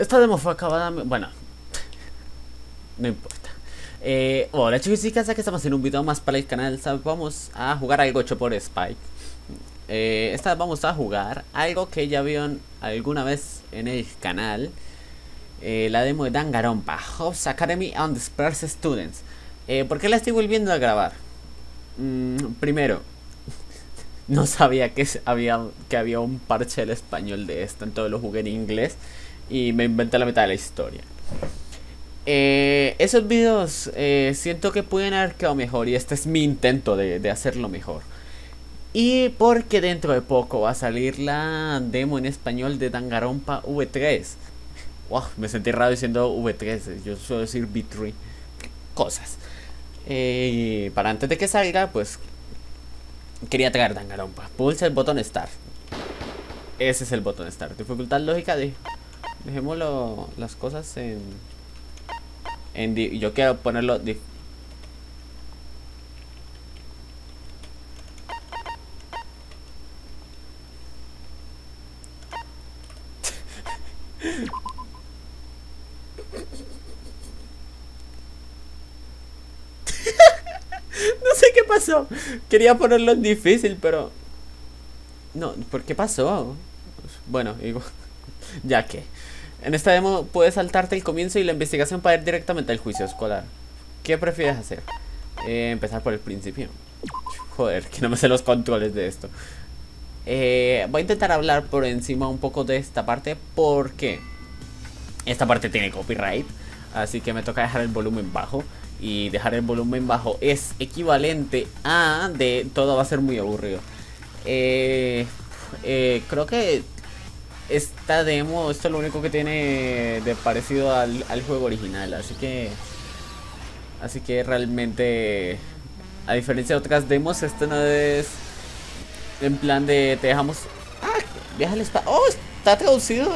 Esta demo fue acabada... Bueno, no importa. Hola chicos y chicas, aquí estamos en un video más para el canal. Vamos a jugar algo hecho por Spike. Esta vez vamos a jugar algo que ya vieron alguna vez en el canal. La demo de Danganronpa, Hobbs Academy and Dispersed Students. ¿Por qué la estoy volviendo a grabar? Primero, no sabía que había un parche del español de esto, entonces lo jugué en inglés y me inventé la mitad de la historia. Esos videos siento que pueden haber quedado mejor y este es mi intento de hacerlo mejor. Y porque dentro de poco va a salir la demo en español de Danganronpa V3. Wow, me sentí raro diciendo V3, yo suelo decir V3. Cosas. Para antes de que salga, pues quería traer Danganronpa. Pulsa el botón Start. Ese es el botón Start. Dificultad lógica de... Dejémoslo las cosas yo quiero ponerlo no sé qué pasó. Quería ponerlo en difícil, pero no, ¿por qué pasó? Bueno, digo, ya que en esta demo puedes saltarte el comienzo y la investigación para ir directamente al juicio escolar. ¿Qué prefieres hacer? Empezar por el principio. Joder, que no me sé los controles de esto. Voy a intentar hablar por encima un poco de esta parte porque esta parte tiene copyright. Así que me toca dejar el volumen bajo. Y dejar el volumen bajo es equivalente a de todo va a ser muy aburrido. Creo que esta demo, esto es lo único que tiene de parecido al juego original. Así que realmente, a diferencia de otras demos, esto no es en plan de te dejamos... ¡Ah! Viaja al espacio. ¡Oh! Está traducido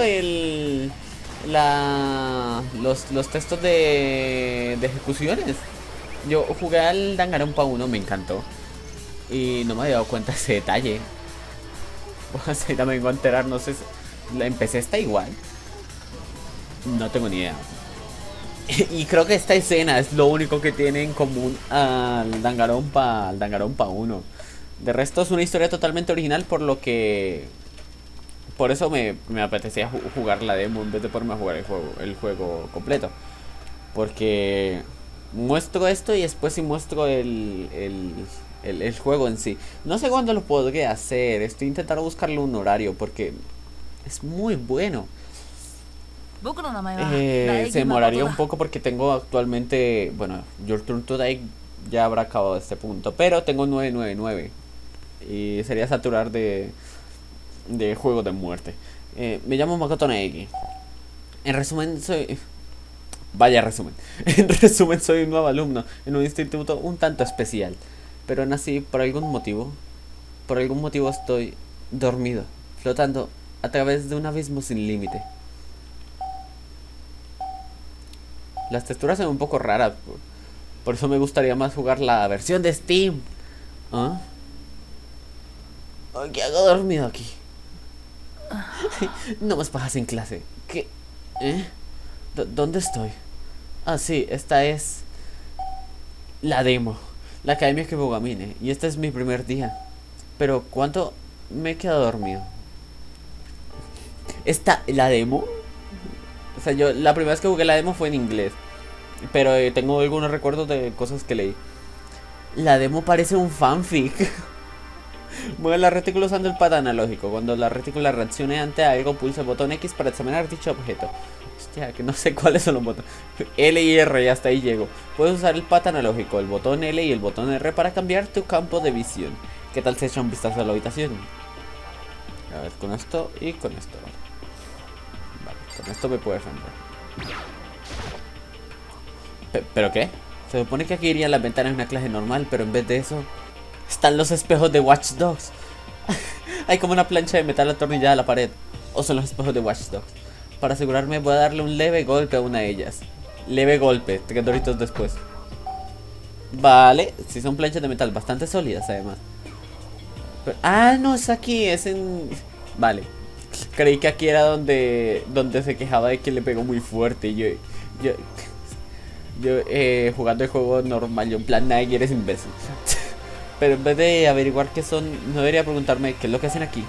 los textos de ejecuciones. Yo jugué al Danganronpa 1, me encantó. Y no me había dado cuenta de ese detalle. Pues ahorita me vengo a enterar, no sé si la empecé, está igual. No tengo ni idea. Y creo que esta escena es lo único que tiene en común al Danganronpa 1. De resto es una historia totalmente original, por lo que... Por eso me apetecía jugar la demo en vez de ponerme a jugar el juego completo. Porque muestro esto y después sí muestro el juego en sí. No sé cuándo lo podré hacer. Estoy intentando buscarle un horario porque es muy bueno. Se demoraría un poco porque tengo actualmente... Bueno, Your Turn to Die ya habrá acabado este punto, pero tengo 999 y sería saturar de juego de muerte. Me llamo Makoto Neiki. En resumen, soy... Vaya resumen. En resumen, soy un nuevo alumno en un instituto un tanto especial. Pero nací por algún motivo. Por algún motivo estoy dormido, flotando a través de un abismo sin límite. Las texturas son un poco raras. Por eso me gustaría más jugar la versión de Steam. ¿Ah? ¿Qué hago dormido aquí? No más pajas en clase. ¿Qué? ¿Dónde estoy? Ah, sí, esta es la demo. La academia que Bogamine. Y este es mi primer día. Pero ¿cuánto me he quedado dormido? ¿Esta la demo? O sea, yo la primera vez que jugué la demo fue en inglés. Pero tengo algunos recuerdos de cosas que leí. La demo parece un fanfic. Mueve la retícula usando el pad analógico. Cuando la retícula reaccione ante algo, pulsa el botón X para examinar dicho objeto. Hostia, que no sé cuáles son los botones. L y R, y hasta ahí llego. Puedes usar el pad analógico, el botón L y el botón R para cambiar tu campo de visión. ¿Qué tal se echa un vistazo a la habitación? A ver, con esto y con esto. Vale, con esto me puedo defender. ¿Pero qué? Se supone que aquí irían las ventanas en una clase normal, pero en vez de eso están los espejos de Watch Dogs. Hay como una plancha de metal atornillada a la pared. O son los espejos de Watch Dogs. Para asegurarme voy a darle un leve golpe a una de ellas. Leve golpe, 3 doritos después. Vale, si son planchas de metal bastante sólidas además. Pero, no, es aquí, es en... Vale. Creí que aquí era donde se quejaba de que le pegó muy fuerte. Y yo jugando el juego normal, yo en plan, nadie eres imbécil. Pero en vez de averiguar qué son, no debería preguntarme qué es lo que hacen aquí.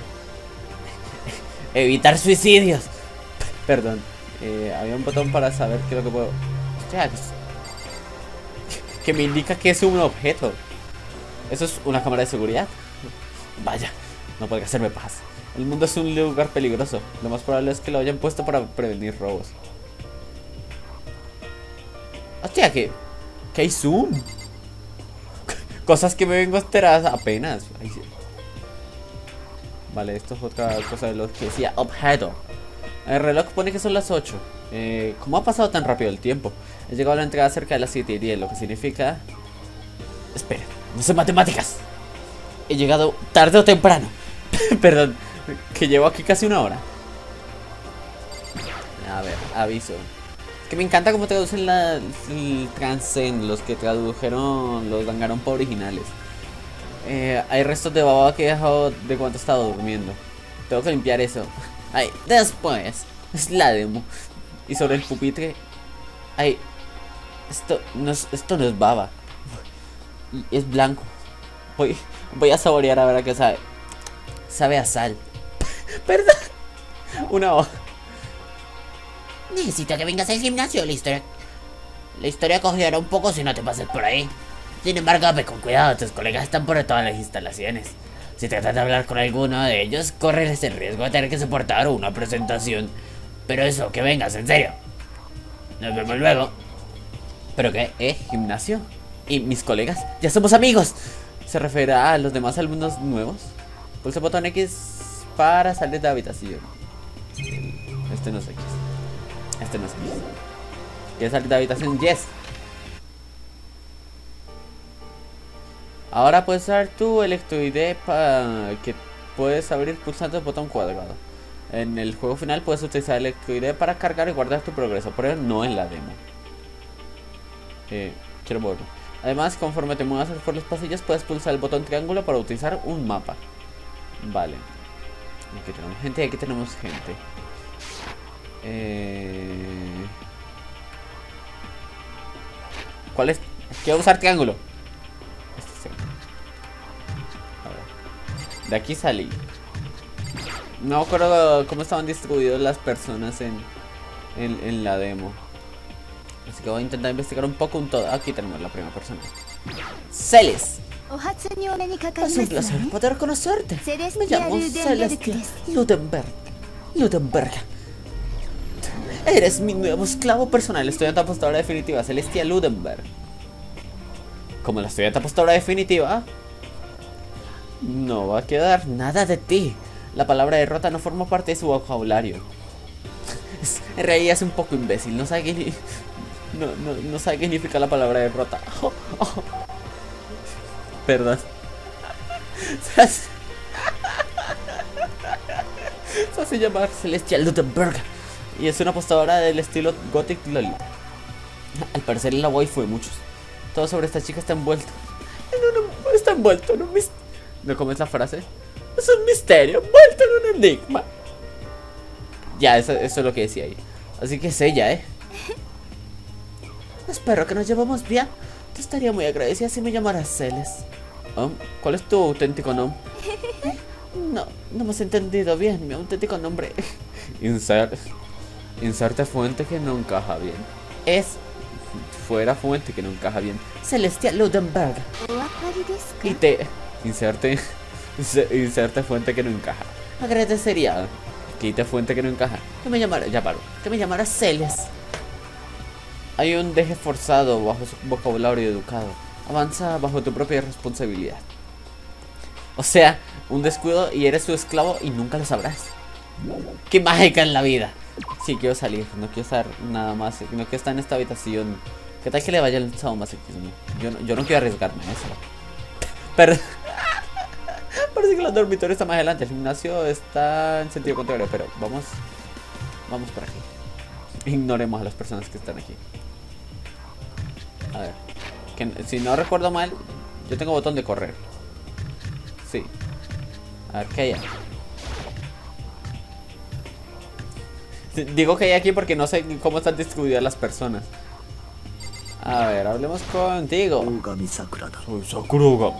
Evitar suicidios. Perdón, había un botón para saber qué es lo que puedo... Hostia, que me indica que es un objeto. Eso es una cámara de seguridad. Vaya, no puede hacerme paz. El mundo es un lugar peligroso. Lo más probable es que lo hayan puesto para prevenir robos. Hostia, que hay zoom. Cosas que me vengo a enterar apenas. Ay, sí. Vale, esto es otra cosa de lo que decía objeto. El reloj pone que son las 8. ¿Cómo ha pasado tan rápido el tiempo? He llegado a la entrada cerca de las 7:10, lo que significa... Espera, no sé matemáticas. He llegado tarde o temprano. Perdón, que llevo aquí casi una hora. A ver, aviso. Es que me encanta cómo traducen el Transcend, los que tradujeron los Danganronpa originales. Hay restos de baba que he dejado de cuando estaba durmiendo. Tengo que limpiar eso. Ay, después. Es la demo. Y sobre el pupitre. Ay, esto no es baba. Y es blanco. Voy a saborear a ver a qué sabe. Sabe a sal. Perdón. Una hoja. Necesito que vengas al gimnasio, Lister. La historia cogerá un poco si no te pases por ahí. Sin embargo, ve con cuidado, tus colegas están por todas las instalaciones. Si tratas de hablar con alguno de ellos, corres el riesgo de tener que soportar una presentación. Pero eso, que vengas, en serio. Nos vemos luego. ¿Pero qué? ¿Gimnasio? ¿Y mis colegas? ¡Ya somos amigos! ¿Se refiere a los demás alumnos nuevos? Pulsa el botón X para salir de la habitación. Este no es X. Este no es X. ¿Quieres salir de la habitación? ¡Yes! Ahora puedes usar tu electroide que puedes abrir pulsando el botón cuadrado. En el juego final puedes utilizar el electroide para cargar y guardar tu progreso, pero no en la demo. Quiero volver. Además, conforme te muevas por los pasillos, puedes pulsar el botón triángulo para utilizar un mapa. Vale. Aquí tenemos gente y aquí tenemos gente. ¿Cuál es? Quiero usar triángulo. Este es el... De aquí salí. No me acuerdo cómo estaban distribuidos las personas en la demo. Así que voy a intentar investigar un poco un todo. Aquí tenemos la primera persona. Celes. Es un placer poder conocerte. Me llamo Celestia Ludenberg. Eres mi nuevo esclavo personal. Estudiante apostadora definitiva, Celestia Ludenberg. Como la estudiante apostadora definitiva, no va a quedar nada de ti. La palabra derrota no forma parte de su vocabulario. En realidad es un poco imbécil. No sabe qué no sabe qué significa la palabra derrota. Perdón. Se hace llamar Celestia Ludenberg y es una apostadora del estilo Gothic Lolita. Al parecer la waifu de muchos. Todo sobre esta chica está envuelto. Está envuelto en un misterio. ¿No comes la frase? Es un misterio envuelto en un enigma. Ya, eso es lo que decía ahí. Así que es ella, Espero que nos llevemos bien. Te estaría muy agradecida si me llamaras Celes. ¿Cuál es tu auténtico nombre? No me has entendido bien. Mi auténtico nombre. Inserte fuente que no encaja bien. Es fuera fuente que no encaja bien. Celestia Ludenberg. Y te inserte fuente que no encaja. Agradecería. Quita fuente que no encaja. Que me llamara, ya paro. Que me llamara Celes. Hay un deje forzado bajo su vocabulario educado. Avanza bajo tu propia responsabilidad. O sea, un descuido y eres su esclavo y nunca lo sabrás. ¡Qué mágica es la vida! Sí, quiero salir, no quiero estar nada más. No quiero estar en esta habitación. ¿Qué tal que le vaya el sadomasoquismo? Yo no quiero arriesgarme a eso. Pero parece que los dormitorios están más adelante. El gimnasio está en sentido contrario, pero vamos por aquí. Ignoremos a las personas que están aquí. A ver, si no recuerdo mal, yo tengo botón de correr. Sí. A ver, ¿qué hay? Digo que hay aquí porque no sé cómo están distribuidas las personas. A ver, hablemos contigo. Soy Sakura Ogami.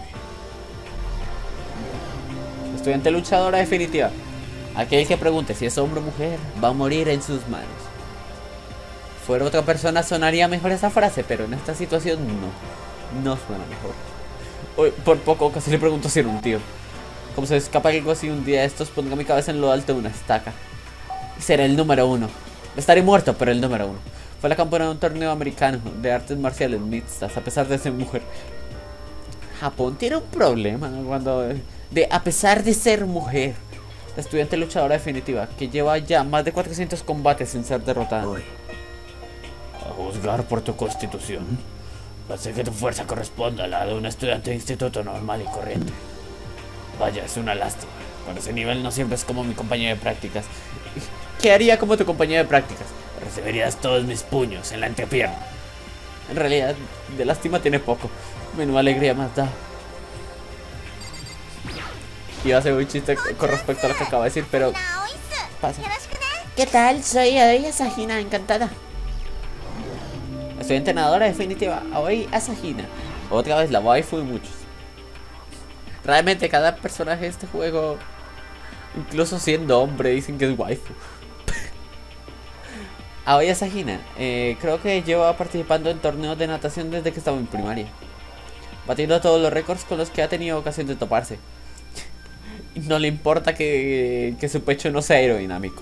Estudiante luchadora definitiva. Aquel que pregunte si es hombre o mujer va a morir en sus manos. Fuera otra persona sonaría mejor esa frase, pero en esta situación no suena mejor. Hoy, por poco casi le pregunto si era un tío. Como se escapa algo así un día de estos, ponga mi cabeza en lo alto de una estaca. Y seré el número 1. Estaré muerto, pero el número 1. Fue la campeona de un torneo americano de artes marciales mixtas, a pesar de ser mujer. Japón tiene un problema cuando... a pesar de ser mujer. La estudiante luchadora definitiva, que lleva ya más de 400 combates sin ser derrotada. A juzgar por tu constitución, parece que tu fuerza corresponde a la de un estudiante de instituto normal y corriente. Vaya, es una lástima. Con ese nivel no siempre es como mi compañero de prácticas. ¿Qué haría como tu compañero de prácticas? Recibirías todos mis puños en la entrepierna. En realidad, de lástima tiene poco. Menuda alegría más da. Iba a hacer un chiste con respecto a lo que acabo de decir, pero... pasa. ¿Qué tal? Soy Aoi Asahina, encantada. Soy entrenadora definitiva, Aoi Asahina. Otra vez la waifu de muchos. Realmente cada personaje de este juego, incluso siendo hombre, dicen que es waifu. Aoi Asahina, creo que lleva participando en torneos de natación desde que estaba en primaria, batiendo todos los récords con los que ha tenido ocasión de toparse. No le importa que su pecho no sea aerodinámico.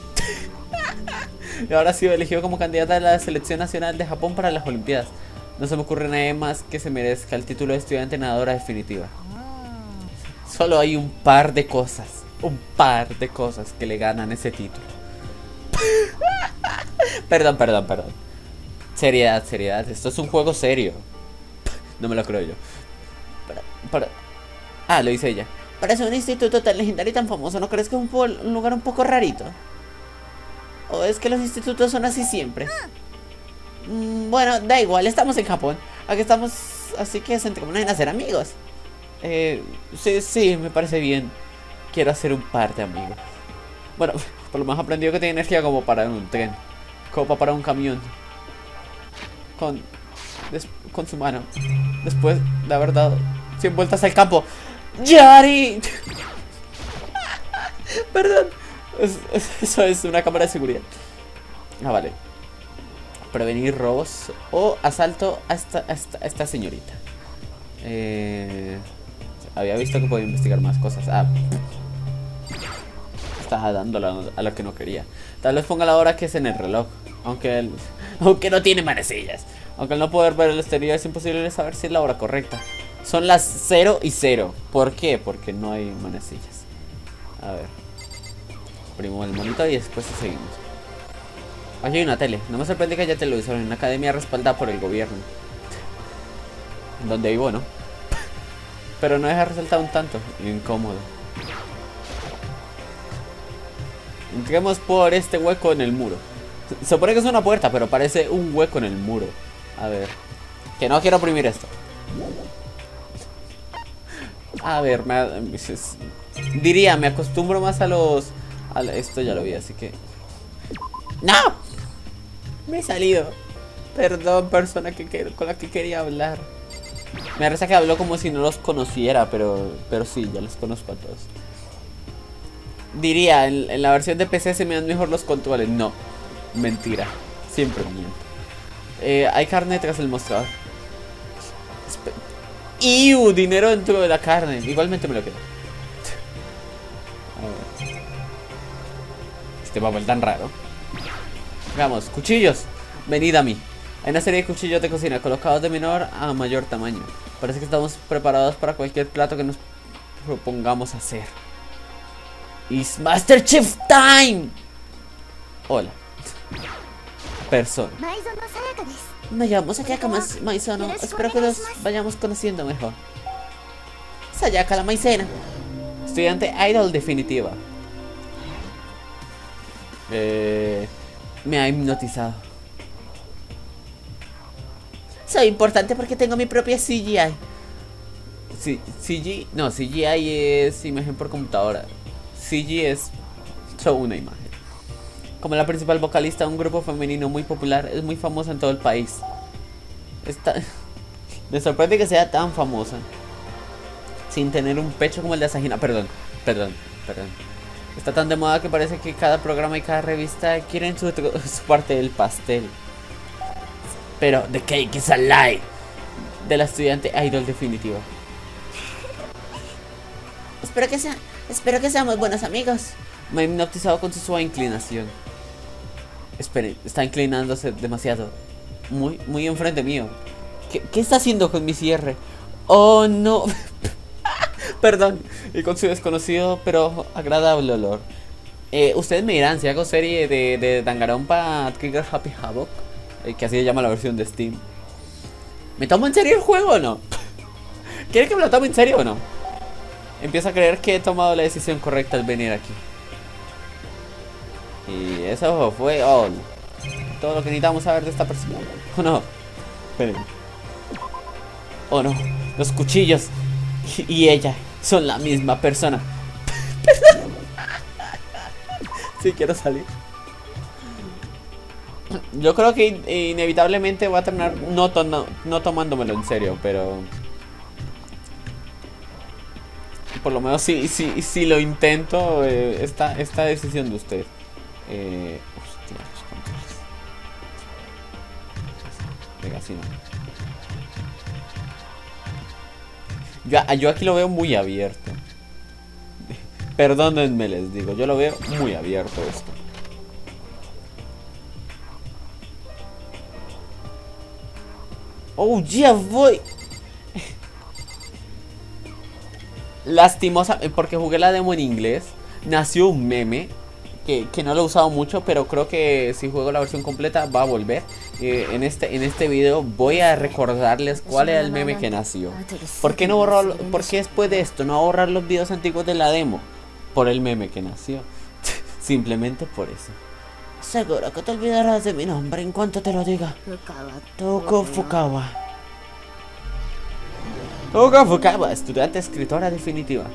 Y ahora ha sido elegido como candidata de la selección nacional de Japón para las Olimpiadas. No se me ocurre nadie más que se merezca el título de estudiante nadadora definitiva. Solo hay un par de cosas que le ganan ese título. Perdón. Seriedad. Esto es un juego serio. No me lo creo yo. Lo dice ella. Para ser un instituto tan legendario y tan famoso, ¿no crees que es un lugar un poco rarito? ¿O es que los institutos son así siempre? Bueno, da igual, estamos en Japón. Aquí estamos, así que sentémonos en hacer amigos. Sí, me parece bien. Quiero hacer un par de amigos. Bueno, por lo menos he aprendido que tiene energía como para un tren, como para un camión. Con su mano. Después de haber dado 100 vueltas al campo. ¡Yari! Perdón. Eso es una cámara de seguridad. Vale. Prevenir robos o asalto a esta señorita. Había visto que podía investigar más cosas. Estaba dándole a lo que no quería. Tal vez ponga la hora que es en el reloj. Aunque no tiene manecillas. Aunque al no poder ver el exterior es imposible saber si es la hora correcta. Son las 0 y 0. ¿Por qué? Porque no hay manecillas. A ver. Primo el monitor y después seguimos. Aquí hay una tele. No me sorprende que haya televisor en una academia respaldada por el gobierno. Donde vivo, ¿no? Pero no deja resaltar un tanto. Incómodo. Entremos por este hueco en el muro. Se supone que es una puerta, pero parece un hueco en el muro. A ver. Que no quiero oprimir esto. A ver, diría, me acostumbro más a los... esto ya lo vi, así que... ¡No! Me he salido. Perdón, persona con la que quería hablar. Me parece que habló como si no los conociera, pero sí, ya los conozco a todos. Diría, en la versión de PC se me dan mejor los controles. No, mentira, siempre miento. Hay carne tras el mostrador. ¡Iu! Dinero dentro de la carne. Igualmente me lo quedo. A ver. Este papel tan raro. Vamos, cuchillos. Venid a mí. Hay una serie de cuchillos de cocina colocados de menor a mayor tamaño. Parece que estamos preparados para cualquier plato que nos propongamos hacer. It's Master Chief Time. Hola. Persona. Me llamo Sayaka Maizono. Espero que nos vayamos conociendo mejor. Sayaka la maicena. Estudiante idol definitiva. Me ha hipnotizado. Soy importante porque tengo mi propia CGI. CGI es imagen por computadora. CG es solo una imagen. como la principal vocalista de un grupo femenino muy popular. Es muy famosa en todo el país. Me sorprende que sea tan famosa sin tener un pecho como el de Asahina. Perdón. Está tan de moda que parece que cada programa y cada revista quieren su parte del pastel. Pero the cake is a lie. De la estudiante idol definitiva. Espero que seamos buenos amigos. Me he hipnotizado con su suave inclinación. Esperen, está inclinándose demasiado. Muy enfrente mío. ¿Qué está haciendo con mi cierre? Oh no. Perdón. Y con su desconocido pero agradable olor. Ustedes me dirán si hago serie de Danganronpa Trigger Happy Havoc, que así se llama la versión de Steam. ¿Me tomo en serio el juego o no? ¿Quieren que me lo tome en serio o no? Empiezo a creer que he tomado la decisión correcta al venir aquí. Y eso fue todo lo que necesitamos saber de esta persona. ¿O no? Esperen. Oh no, los cuchillos y ella son la misma persona. Sí, quiero salir. Yo creo que inevitablemente voy a terminar no tomándomelo en serio, pero por lo menos si lo intento, esta decisión de usted. Hostia, los controles. Venga, así no. Yo aquí lo veo muy abierto. Perdónenme, les digo, yo lo veo muy abierto esto. Oh, ya voy. Lastimosa, porque jugué la demo en inglés. Nació un meme que no lo he usado mucho, pero creo que si juego la versión completa va a volver. En este video voy a recordarles cuál era el meme que nació. ¿Por qué después de esto no borrar los videos antiguos de la demo? Por el meme que nació. Simplemente por eso. Seguro que te olvidarás de mi nombre en cuanto te lo diga. Toko Fukawa. Toko Fukawa, estudiante escritora definitiva.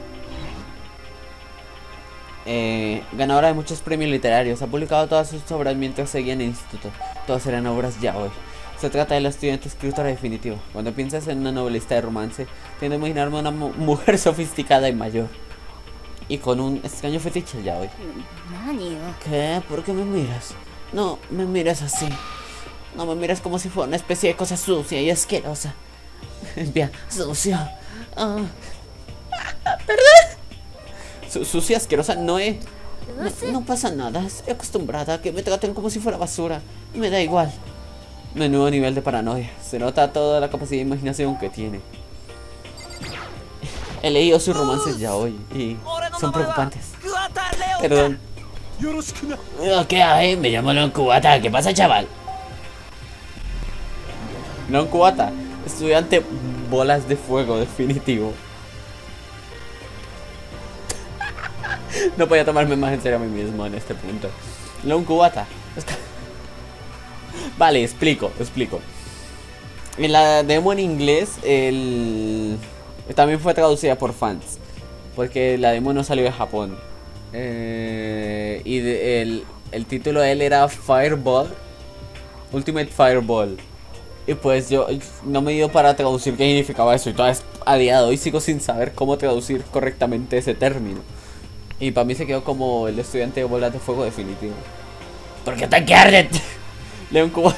Ganadora de muchos premios literarios. Ha publicado todas sus obras mientras seguía en el instituto. Todas eran obras yaoi. Se trata de la estudiante escritora definitiva. Cuando piensas en una novelista de romance, tiendo a imaginarme una mujer sofisticada y mayor. Y con un extraño fetiche yaoi. ¿Qué? ¿Por qué me miras? No me miras así. No me miras como si fuera una especie de cosa sucia y asquerosa. Bien, sucia. Perdón. Sucia, asquerosa, No pasa nada, estoy acostumbrada a que me traten como si fuera basura. Me da igual. Menudo nivel de paranoia. Se nota toda la capacidad de imaginación que tiene. He leído sus romances yaoi y son preocupantes. Perdón. ¿Qué hay? Me llamo Leon Kubata. ¿Qué pasa, chaval? Leon Kubata, estudiante bolas de fuego definitivo. No podía tomarme más en serio a mí mismo en este punto. Leon Kubata. Vale, explico. En la demo en inglés, también fue traducida por fans, porque la demo no salió de Japón. Y el título de él era Fireball, Ultimate Fireball. Y pues yo no me he ido para traducir qué significaba eso. Y todavía a día de hoy sigo sin saber cómo traducir correctamente ese término. Y para mí se quedó como el estudiante de bolas de fuego definitivo. ¿Por qué tan arde? Leon Kubata.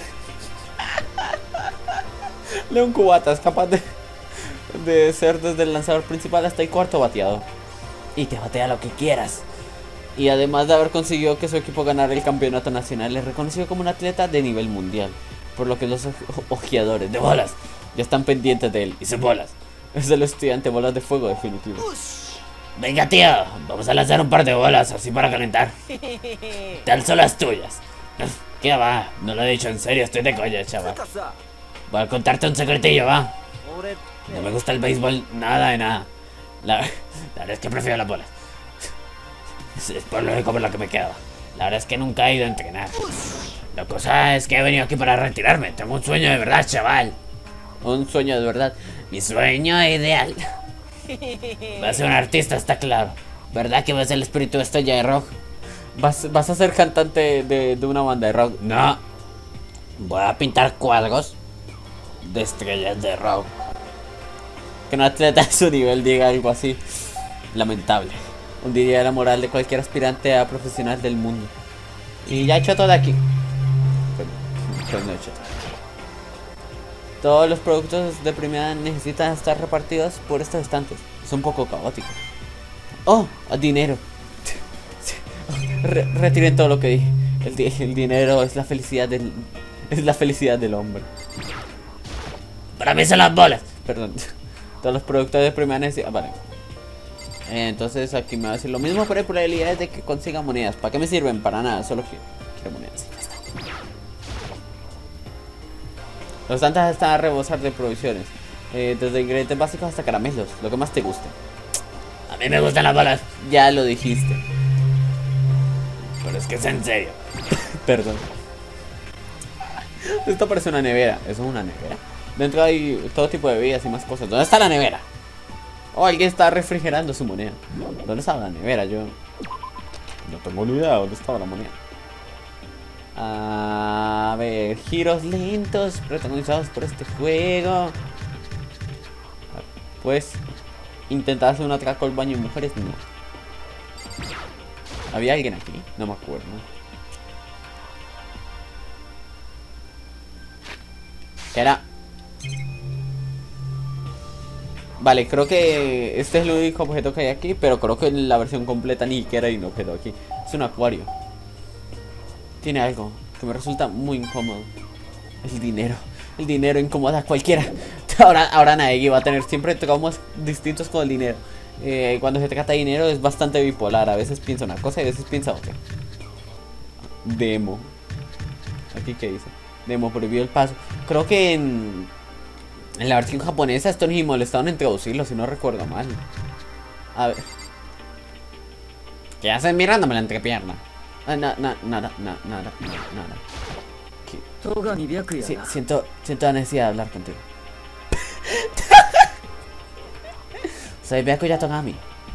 Leon Kubata es capaz de ser desde el lanzador principal hasta el cuarto bateador. Y te batea lo que quieras. Y además de haber conseguido que su equipo ganara el campeonato nacional, es reconocido como un atleta de nivel mundial. Por lo que los ojeadores de bolas ya están pendientes de él y sus bolas. Es el estudiante bolas de fuego definitivo. Venga, tío, vamos a lanzar un par de bolas así para calentar. Te alzo las tuyas. ¿Qué va? No lo he dicho en serio, estoy de coña, chaval. Voy a contarte un secretillo, va. No me gusta el béisbol, nada de nada. La verdad es que prefiero las bolas. Es por lo único por lo que me quedo. La verdad es que nunca he ido a entrenar. La cosa es que he venido aquí para retirarme. Tengo un sueño de verdad, chaval. Un sueño de verdad. Mi sueño ideal. Va a ser un artista, está claro. ¿Verdad que ves el espíritu de Estrella de Rock? Vas a ser cantante de una banda de rock. No. Voy a pintar cuadros de estrellas de rock. Que un atleta de su nivel diga algo así. Lamentable. Hundiría la moral de cualquier aspirante a profesional del mundo. Y ya he hecho todo de aquí. Pues no he hecho todo. Todos los productos de primera necesitan estar repartidos por estos estantes. Es un poco caótico. Oh, dinero. Retiren todo lo que dije. El dinero es la felicidad del hombre. Para mí son las bolas. Perdón. Todos los productos de primera necesidad. Vale. Entonces aquí me va a decir lo mismo, pero hay probabilidades de que consiga monedas. ¿Para qué me sirven? Para nada, solo quiero monedas. Ya está. Los estantes están a rebosar de provisiones. Desde ingredientes básicos hasta caramelos. Lo que más te guste. A mí me gustan las bolas. Ya lo dijiste. Pero es que es en serio. Perdón. Esto parece una nevera. ¿Eso es una nevera? Dentro hay todo tipo de bebidas y más cosas. ¿Dónde está la nevera? Oh, alguien está refrigerando su moneda. ¿Dónde estaba la nevera? Yo no tengo ni idea dónde estaba la moneda. A ver, giros lentos protagonizados por este juego. Pues intentar hacer un atraco al baño de mujeres, no. ¿Había alguien aquí? No me acuerdo. Era... Vale, creo que este es el único objeto que hay aquí, pero creo que en la versión completa ni siquiera hay un objeto aquí. Es un acuario. Tiene algo que me resulta muy incómodo. El dinero. El dinero incomoda a cualquiera. Ahora Naegi va a tener siempre traumas distintos con el dinero. Cuando se trata de dinero es bastante bipolar. A veces piensa una cosa y a veces piensa otra. Demo. ¿Aquí qué dice? Demo prohibió el paso. Creo que en la versión japonesa esto ni molestaron en traducirlo, si no recuerdo mal. A ver. ¿Qué hacen mirándome la entrepierna? Nada. Sí, siento la necesidad de hablar contigo. Soy Byakuya Togami,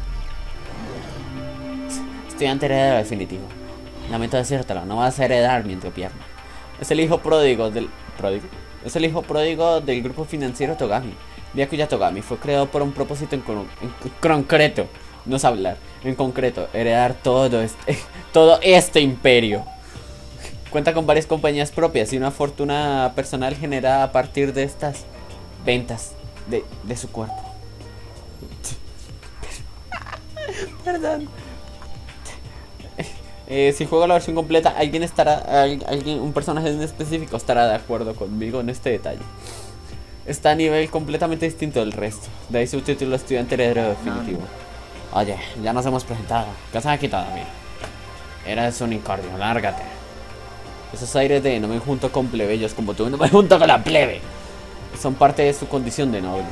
estudiante heredero definitivo. Lamento decírtelo, no vas a heredar mi entrepierna. Es el hijo pródigo del... ¿Pródigo? Es el hijo pródigo del grupo financiero Togami. Byakuya Togami fue creado por un propósito en concreto. No es hablar, en concreto, heredar todo este imperio. Cuenta con varias compañías propias y una fortuna personal generada a partir de estas ventas de su cuerpo. Perdón. Si juego la versión completa, un personaje en específico estará de acuerdo conmigo en este detalle. Está a nivel completamente distinto del resto. De ahí su título estudiante heredero definitivo. Oye, ya nos hemos presentado. ¿Qué has aquí todavía? Eres un unicornio, lárgate. Esos aires de no me junto con plebeyos como tú, no me junto con la plebe. Son parte de su condición de noble.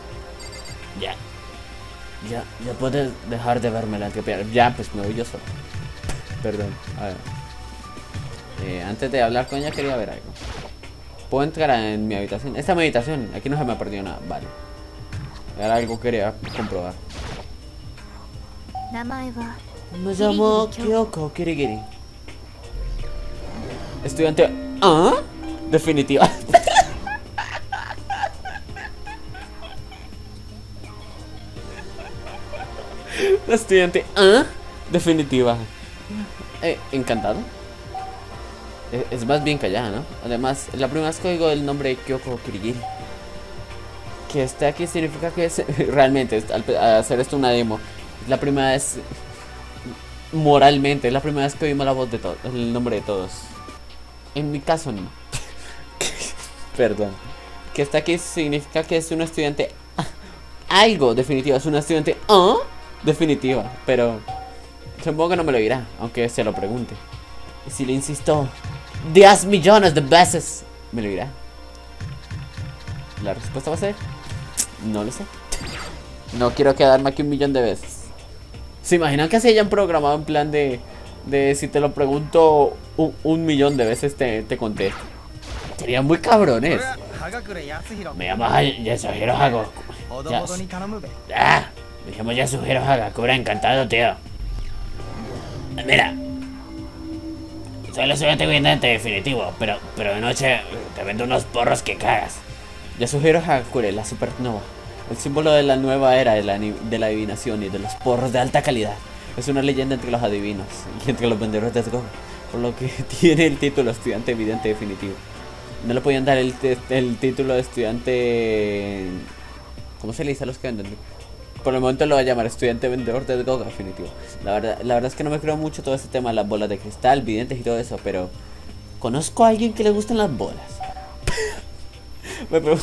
Ya puedes dejar de verme la entrepierna. Ya, pues me voy yo solo. Perdón, a ver. Antes de hablar con ella quería ver algo. ¿Puedo entrar en mi habitación? Esta es mi habitación, aquí no se me ha perdido nada. Vale. Era algo que quería comprobar. Me llamo Kyoko Kirigiri. Estudiante... ¿Ah? Definitiva. Estudiante... ¿Ah? Definitiva. Encantado. Es más bien callada, ¿no? Además, la primera vez que oigo el nombre de Kyoko Kirigiri. Que esté aquí significa que es... Realmente, al hacer esto una demo, la primera vez... Moralmente, es la primera vez que oímos la voz de todos, el nombre de todos. En mi caso no. Perdón. Que está aquí significa que es un estudiante... Algo definitiva, es un estudiante... definitiva, pero... Supongo que no me lo dirá, aunque se lo pregunte. Y si le insisto 10 millones de veces, me lo dirá. La respuesta va a ser... No lo sé. No quiero quedarme aquí 1.000.000 de veces. ¿Se imaginan que se hayan programado en plan de si te lo pregunto 1.000.000 de veces te contesto? Serían muy cabrones. Me llamo Yasuhiro Hagaku. Me llamo Yasuhiro Hagaku, encantado, tío. Mira, Soy el estudiante evidente definitivo, pero de noche te vendo unos porros que cagas. Yo sugiero Hakure, la supernova, el símbolo de la nueva era de la adivinación y de los porros de alta calidad. Es una leyenda entre los adivinos y entre los vendedores de Go, por lo que tiene el título estudiante evidente definitivo. No le podían dar el título de estudiante... ¿Cómo se le dice a los que venden? Por el momento lo voy a llamar estudiante vendedor de Go definitivo. La verdad es que no me creo mucho todo ese tema de las bolas de cristal, videntes y todo eso, pero conozco a alguien que le gustan las bolas. Perdón.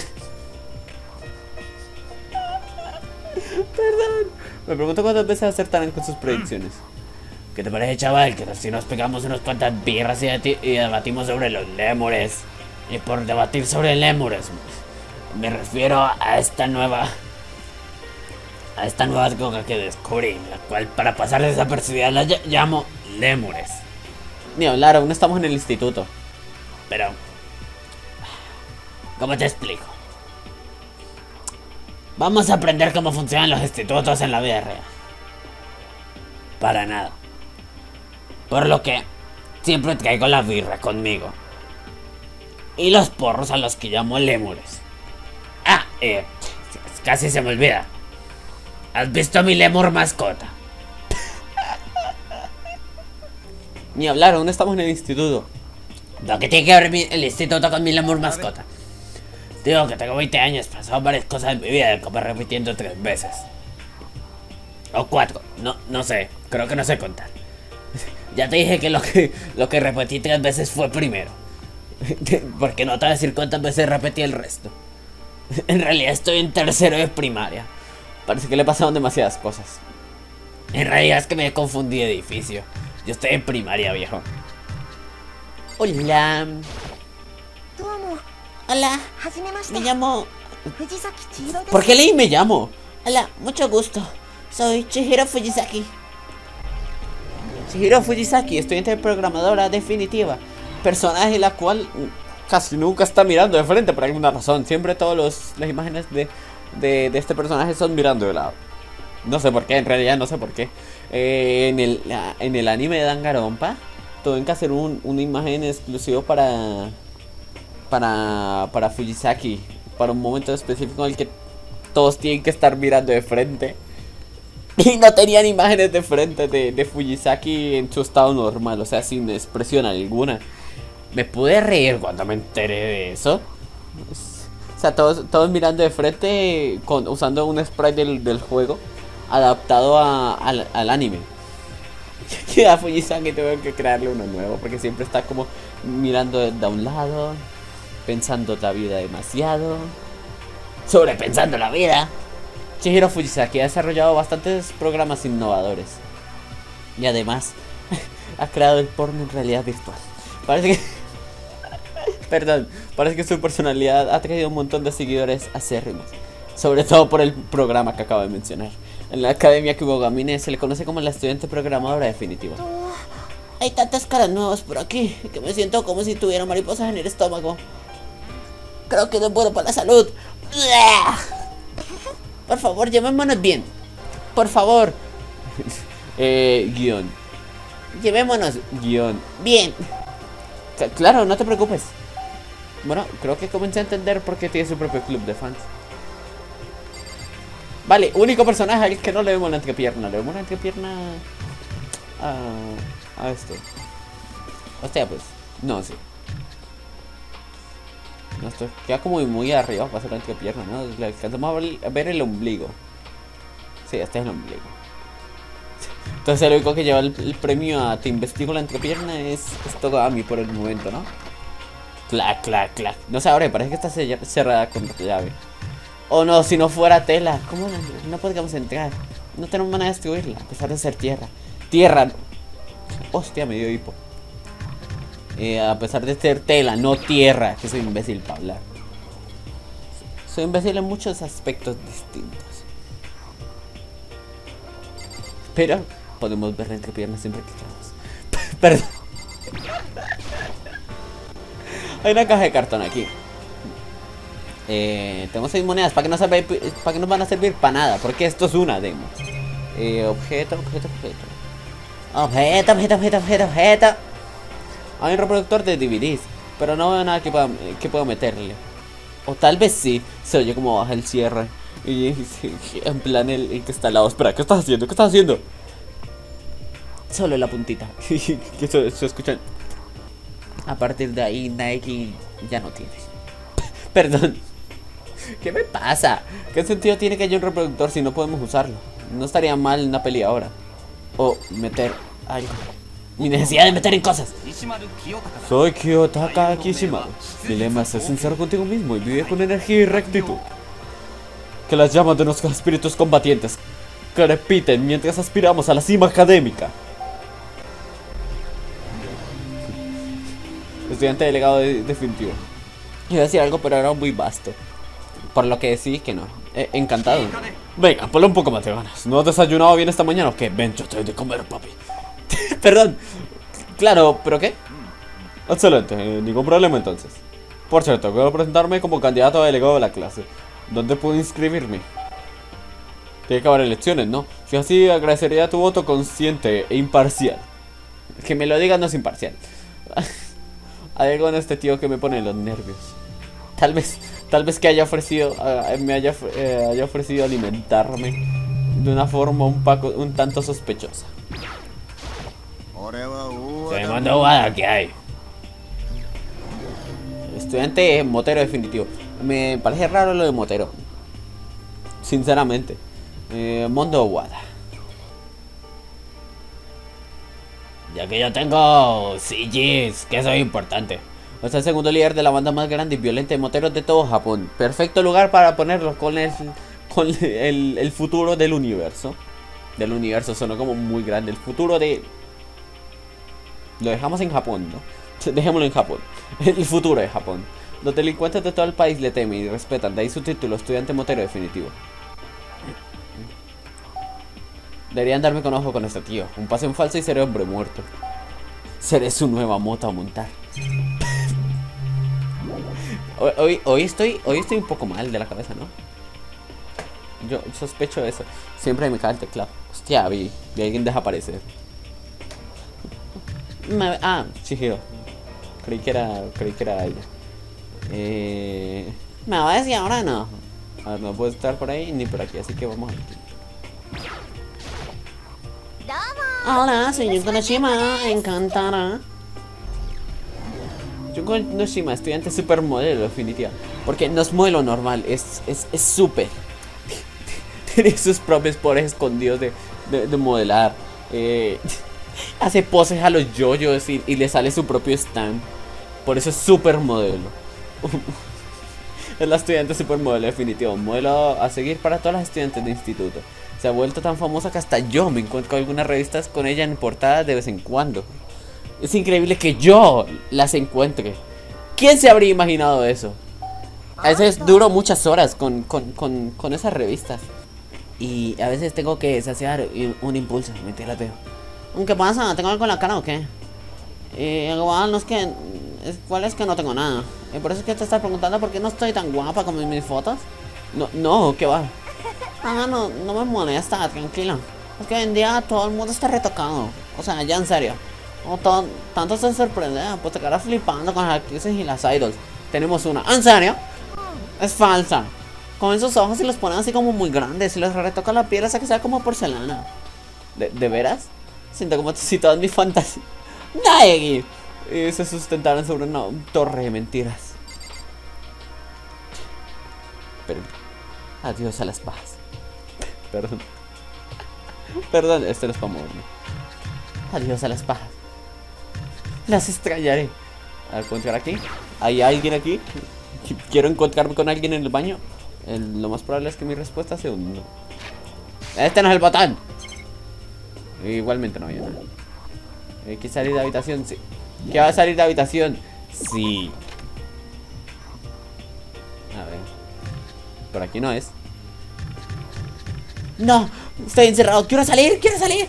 Me pregunto cuántas veces acertarán con sus predicciones. ¿Qué te parece, chaval? Que si nos pegamos unas cuantas birras y debatimos sobre los lémures. Y por debatir sobre lémures me refiero a esta nueva droga que descubrí, la cual para pasar desapercibida la llamo lémures. Ni hablar, aún estamos en el instituto. Pero, ¿cómo te explico? Vamos a aprender cómo funcionan los institutos en la vida real. Para nada. Por lo que siempre traigo la birra conmigo. Y los porros a los que llamo lémures. Casi se me olvida. ¿Has visto a mi lémur mascota? Ni hablar, aún estamos en el instituto. Lo que tiene que ver el instituto con mi lémur mascota. Digo que tengo 20 años, pasado varias cosas en mi vida, como repitiendo 3 veces. O 4, no sé, creo que no sé contar. Ya te dije que lo que repetí 3 veces fue primero. Porque no te voy a decir cuántas veces repetí el resto. En realidad estoy en tercero de primaria. Parece que le pasaron demasiadas cosas. En realidad es que me confundí de edificio. Yo estoy en primaria, viejo. Hola. Hola, Me llamo... Fujisaki. ¿Por qué leí me llamo? Hola, mucho gusto. Soy Chihiro Fujisaki. Chihiro Fujisaki, estudiante de programadora definitiva. Personaje la cual casi nunca está mirando de frente por alguna razón. Siempre todas las imágenes de este personaje son mirando de lado. No sé por qué, en realidad no sé por qué. En el anime de Danganronpa tuvieron que hacer una imagen exclusiva para Fujisaki, para un momento específico en el que todos tienen que estar mirando de frente. Y no tenían imágenes de frente de Fujisaki en su estado normal, o sea, sin expresión alguna. Me pude reír cuando me enteré de eso. O sea, todos mirando de frente usando un sprite del juego adaptado al anime. Que a Fujisaki tengo que crearle uno nuevo, porque siempre está como mirando de un lado, pensando la vida demasiado, sobrepensando la vida. Chihiro Fujisaki ha desarrollado bastantes programas innovadores. Y además ha creado el porno en realidad virtual. Parece que perdón, parece que su personalidad ha traído un montón de seguidores acérrimos, sobre todo por el programa que acabo de mencionar. En la Academia Kubogamine se le conoce como la estudiante programadora definitiva. Hay tantas caras nuevas por aquí que me siento como si tuviera mariposas en el estómago. Creo que no es bueno para la salud. Por favor, llamémonos bien. Por favor. Guión. Llevémonos Guión. bien. Claro, no te preocupes. Bueno, creo que comencé a entender por qué tiene su propio club de fans. Vale, único personaje al que no le vemos la entrepierna. Le vemos la entrepierna a este. Hostia, pues. No, sí. No, esto queda como muy arriba para hacer la entrepierna, ¿no? Le alcanzamos a ver el ombligo. Sí, este es el ombligo. Entonces el único que lleva el premio a Te investigo la entrepierna es Togami por el momento, ¿no? Clac, clac, clac. No se abre, parece que está cerrada con llave. Oh no, si no fuera tela, ¿cómo no podríamos entrar? No tenemos manera de destruirla, a pesar de ser tierra. Tierra. Hostia, me dio hipo. A pesar de ser tela, no tierra. Que soy imbécil para hablar. Soy imbécil en muchos aspectos distintos. Pero podemos ver la entrepierna siempre que queramos. Perdón. Hay una caja de cartón aquí. Tengo 6 monedas. ¿Para qué nos van a servir? Para nada. Porque esto es una demo. Objeto. Hay un reproductor de DVDs, pero no veo nada que pueda meterle. O tal vez sí. Se oye como baja el cierre. Y en plan el que está al lado. Espera, ¿qué estás haciendo? ¿Qué estás haciendo? Solo la puntita. Que se escuchan. A partir de ahí Nike ya no tiene. Perdón. ¿Qué me pasa? ¿Qué sentido tiene que haya un reproductor si no podemos usarlo? No estaría mal una peli ahora. O meter algo. Mi necesidad de meter en cosas. Soy Kiyotaka Kishimaru. Mi lema es ser sincero contigo mismo y vive con energía y rectitud. Que las llamas de nuestros espíritus combatientes crepiten mientras aspiramos a la cima académica. Estudiante delegado definitivo. Iba a decir algo, pero era muy vasto. Por lo que decidí que no. Encantado. Venga, ponle un poco más de ganas. ¿No has desayunado bien esta mañana o qué? Ven, yo te doy de comer, papi. Perdón. Claro, ¿pero qué? Excelente, ningún problema entonces. Por cierto, quiero presentarme como candidato a delegado de la clase. ¿Dónde puedo inscribirme? Tiene que haber elecciones, ¿no? Si así, agradecería tu voto consciente e imparcial. Que me lo digan no es imparcial. Hay algo en este tío que me pone los nervios. Tal vez que haya ofrecido, me haya ofrecido alimentarme de una forma un tanto sospechosa. Se me mandó Wada, ¿qué hay? Estudiante motero definitivo. Me parece raro lo de motero. Sinceramente. Mondo Wada. Ya que yo tengo CGs, que eso es importante. Es el segundo líder de la banda más grande y violenta de moteros de todo Japón. Perfecto lugar para ponerlo con el futuro del universo. Del universo sonó como muy grande. El futuro de... Lo dejamos en Japón, ¿no? Dejémoslo en Japón. El futuro de Japón. Los delincuentes de todo el país le temen y respetan. De ahí su título, estudiante motero definitivo. Deberían darme con ojo con este tío. Un pase en falso y seré hombre muerto. Seré su nueva moto a montar. Hoy estoy un poco mal de la cabeza, ¿no? Yo sospecho eso. Siempre me cae el teclado. Hostia, vi a alguien desaparecer. Chihiro. Creí que era ella. ¿Me va a decir ahora no? A ver, no puedo estar por ahí ni por aquí, así que vamos aquí. Hola, señor Konoshima, encantada. Junko Noshima, estudiante supermodelo, definitiva. Porque no es modelo normal, es súper. Tiene sus propios poderes escondidos de modelar. Hace poses a los yoyos y le sale su propio stand. Por eso es supermodelo. Es la estudiante supermodelo definitiva. Un modelo a seguir para todas las estudiantes de instituto. Se ha vuelto tan famosa que hasta yo me encuentro algunas revistas con ella en portada de vez en cuando. Es increíble que yo las encuentre. ¿Quién se habría imaginado eso? A veces duro muchas horas con esas revistas. Y a veces tengo que saciar un impulso mientras las veo. ¿Qué pasa? ¿Tengo algo en la cara o qué? Igual no es que... ¿Cuál es que no tengo nada? Por eso es que te estás preguntando por qué no estoy tan guapa como en mis fotos. No, ¿qué va? No me molesta, tranquila. Es que hoy en día todo el mundo está retocado. O sea, ya en serio. Tanto se sorprende, pues te quedas flipando con las actrices y las idols. Tenemos una. ¿En serio? Es falsa. Con esos ojos y los ponen así como muy grandes y les retoca la piel hasta que sea como porcelana. ¿De veras? Siento como si todas mis fantasías se sustentaron sobre una torre de mentiras. Pero adiós a las pajas. Perdón. Perdón, esto no es para moverme. Adiós a las pajas. Las extrañaré. A ver, ¿puedo entrar aquí? ¿Hay alguien aquí? ¿Quiero encontrarme con alguien en el baño? Lo más probable es que mi respuesta sea un no. Este no es el botón. Igualmente no había nada. Hay que salir de habitación, sí. ¿Qué va a salir de habitación? Sí. A ver. Por aquí no es. No, estoy encerrado. ¡Quiero salir! ¡Quiero salir!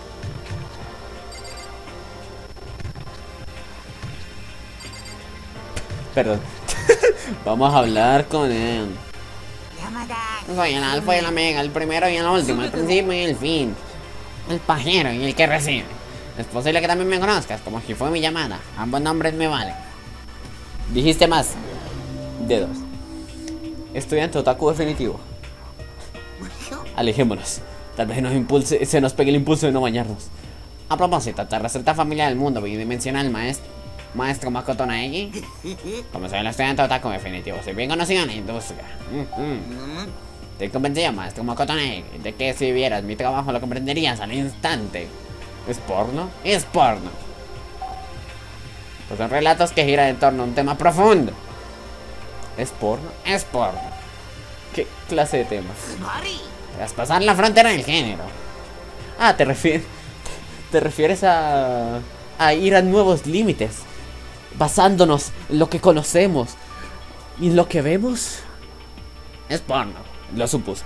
Perdón. Vamos a hablar con él. Soy el alfa y el omega, el primero y el último, el principio y el fin. El pajero y el que recibe. Es posible que también me conozcas, como si fue mi llamada. Ambos nombres me valen. Dijiste más. Dedos. Estudiante otaku definitivo. Alejémonos. Tal vez se nos pegue el impulso de no bañarnos. A propósito, te resulta familiar del mundo bidimensional, maestro Makoto Naegi. Como soy el estudiante otaku definitivo, soy bien conocido en la industria. Te convencía, maestro Makoto Naegi, de que si vieras mi trabajo lo comprenderías al instante. ¿Es porno? Es porno. Pues son relatos que giran en torno a un tema profundo. ¿Es porno? Es porno. ¿Qué clase de temas? Traspasar la frontera del género. Ah, te refieres a ir a nuevos límites, basándonos en lo que conocemos y en lo que vemos. Es porno. Lo supuse.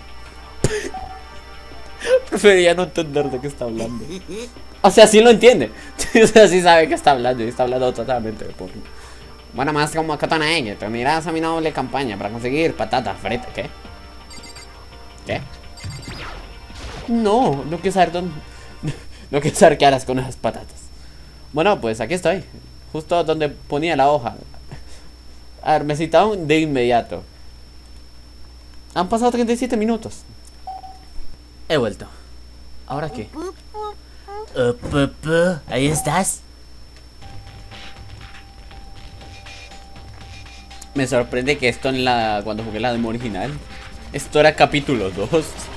Prefería no entender de qué está hablando. O sea, sí lo entiende. O sea, sí sabe que está hablando. Y está hablando totalmente de porno. Bueno, más como Makoto Naegi, te unirás a mi noble campaña para conseguir patatas fritas. ¿Qué? ¿Qué? No quiero saber dónde. No quiero saber qué harás con esas patatas. Bueno, pues aquí estoy. Justo donde ponía la hoja. A ver, me citaron de inmediato. Han pasado 37 minutos. He vuelto. ¿Ahora qué? Ahí estás. Me sorprende que esto cuando jugué la demo original, esto era capítulo 2.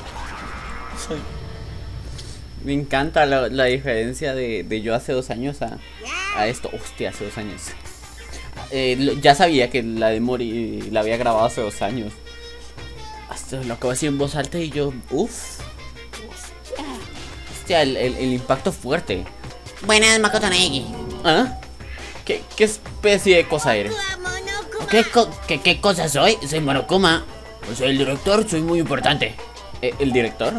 Me encanta la diferencia de yo hace 2 años a esto. Hostia, hace 2 años. Ya sabía que la demo la había grabado hace 2 años. Hasta lo acabo de decir en voz alta y yo... Uff. Hostia, el impacto fuerte. Buenas, Makoto Naegi. ¿Ah? ¿Qué especie de cosa eres? ¿Qué cosa soy? Soy Monokuma. Soy el director, soy muy importante. ¿El director?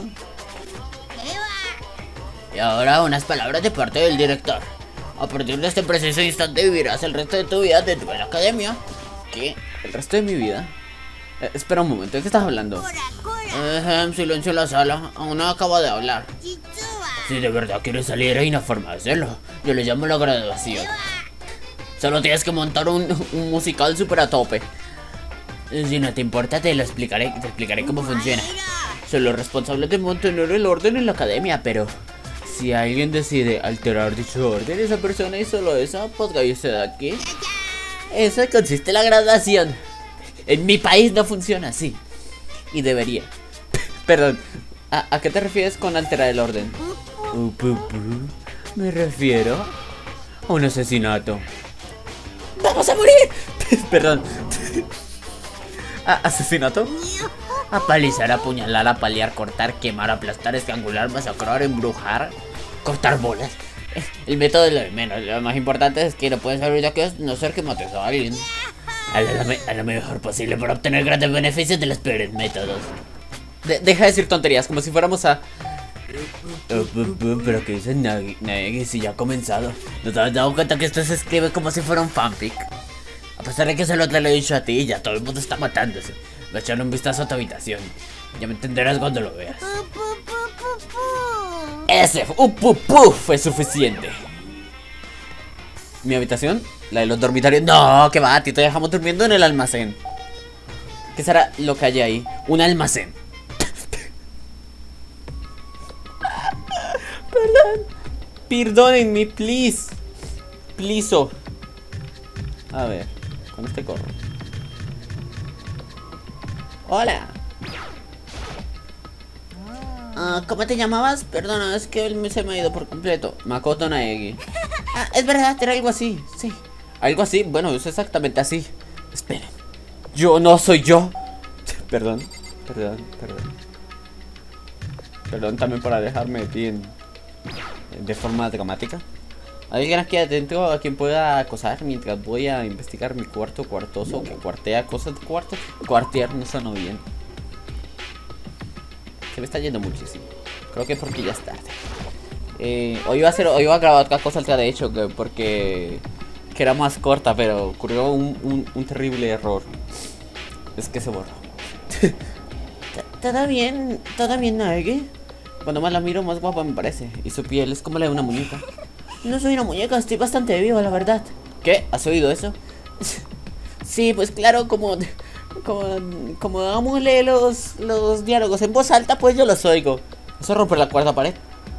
Y ahora unas palabras de parte del director. A partir de este preciso instante vivirás el resto de tu vida dentro de la academia. ¿Qué? ¿El resto de mi vida? Espera un momento, ¿de qué estás hablando? Silencio en la sala, aún no acabo de hablar. Si de verdad quieres salir hay una forma de hacerlo. Yo le llamo la graduación. Solo tienes que montar un musical super a tope. Si no te importa te explicaré cómo funciona. Soy los responsables de mantener el orden en la academia, pero si alguien decide alterar dicho orden, esa persona y solo esa podrá irse de aquí. Eso consiste en la graduación. En mi país no funciona así. Y debería. Perdón, ¿a qué te refieres con alterar el orden? Me refiero a un asesinato. ¡Vamos a morir! Perdón. ¿Asesinato? Apalizar, apuñalar, apalear, cortar, quemar, aplastar, estrangular, masacrar, embrujar, cortar bolas. El método es lo de menos. Lo más importante es que no puedes saber ya que es no ser que mates a alguien. A lo mejor posible para obtener grandes beneficios de los peores métodos. Deja de decir tonterías, como si fuéramos a... Pero que dice Naegi si ya ha comenzado. ¿No te has dado cuenta que esto se escribe como si fuera un fanfic? A pesar de que solo te lo he dicho a ti, ya todo el mundo está matándose. Voy a echarle un vistazo a tu habitación. Ya me entenderás cuando lo veas. Ese fue suficiente. ¿Mi habitación? La de los dormitorios. No, que va, tío, te dejamos durmiendo en el almacén. ¿Qué será lo que hay ahí? Un almacén. Perdónenme, please. Pliso. A ver, con este corro. Hola. ¿Cómo te llamabas? Perdona, es que se me ha ido por completo. Makoto Naegi. Es verdad, era algo así, sí. Algo así, bueno, es exactamente así. Esperen. Yo no soy yo. Perdón. Perdón también por alejarme de ti de forma dramática. ¿Alguien aquí adentro a quien pueda acosar mientras voy a investigar mi cuarto cuartoso que cuartea cosas de cuarto? Cuartear no sonó bien. Se me está yendo muchísimo. Creo que porque ya es tarde. Hoy iba a grabar otra cosa de hecho porque era más corta, pero ocurrió un terrible error. Es que se borró. ¿Todo bien, Naegi? Cuando más la miro, más guapa me parece. Y su piel es como la de una muñeca. No soy una muñeca, estoy bastante vivo, la verdad. ¿Qué? ¿Has oído eso? Sí, pues claro, como Amos lee los diálogos en voz alta, pues yo los oigo. Eso es romper la cuarta pared.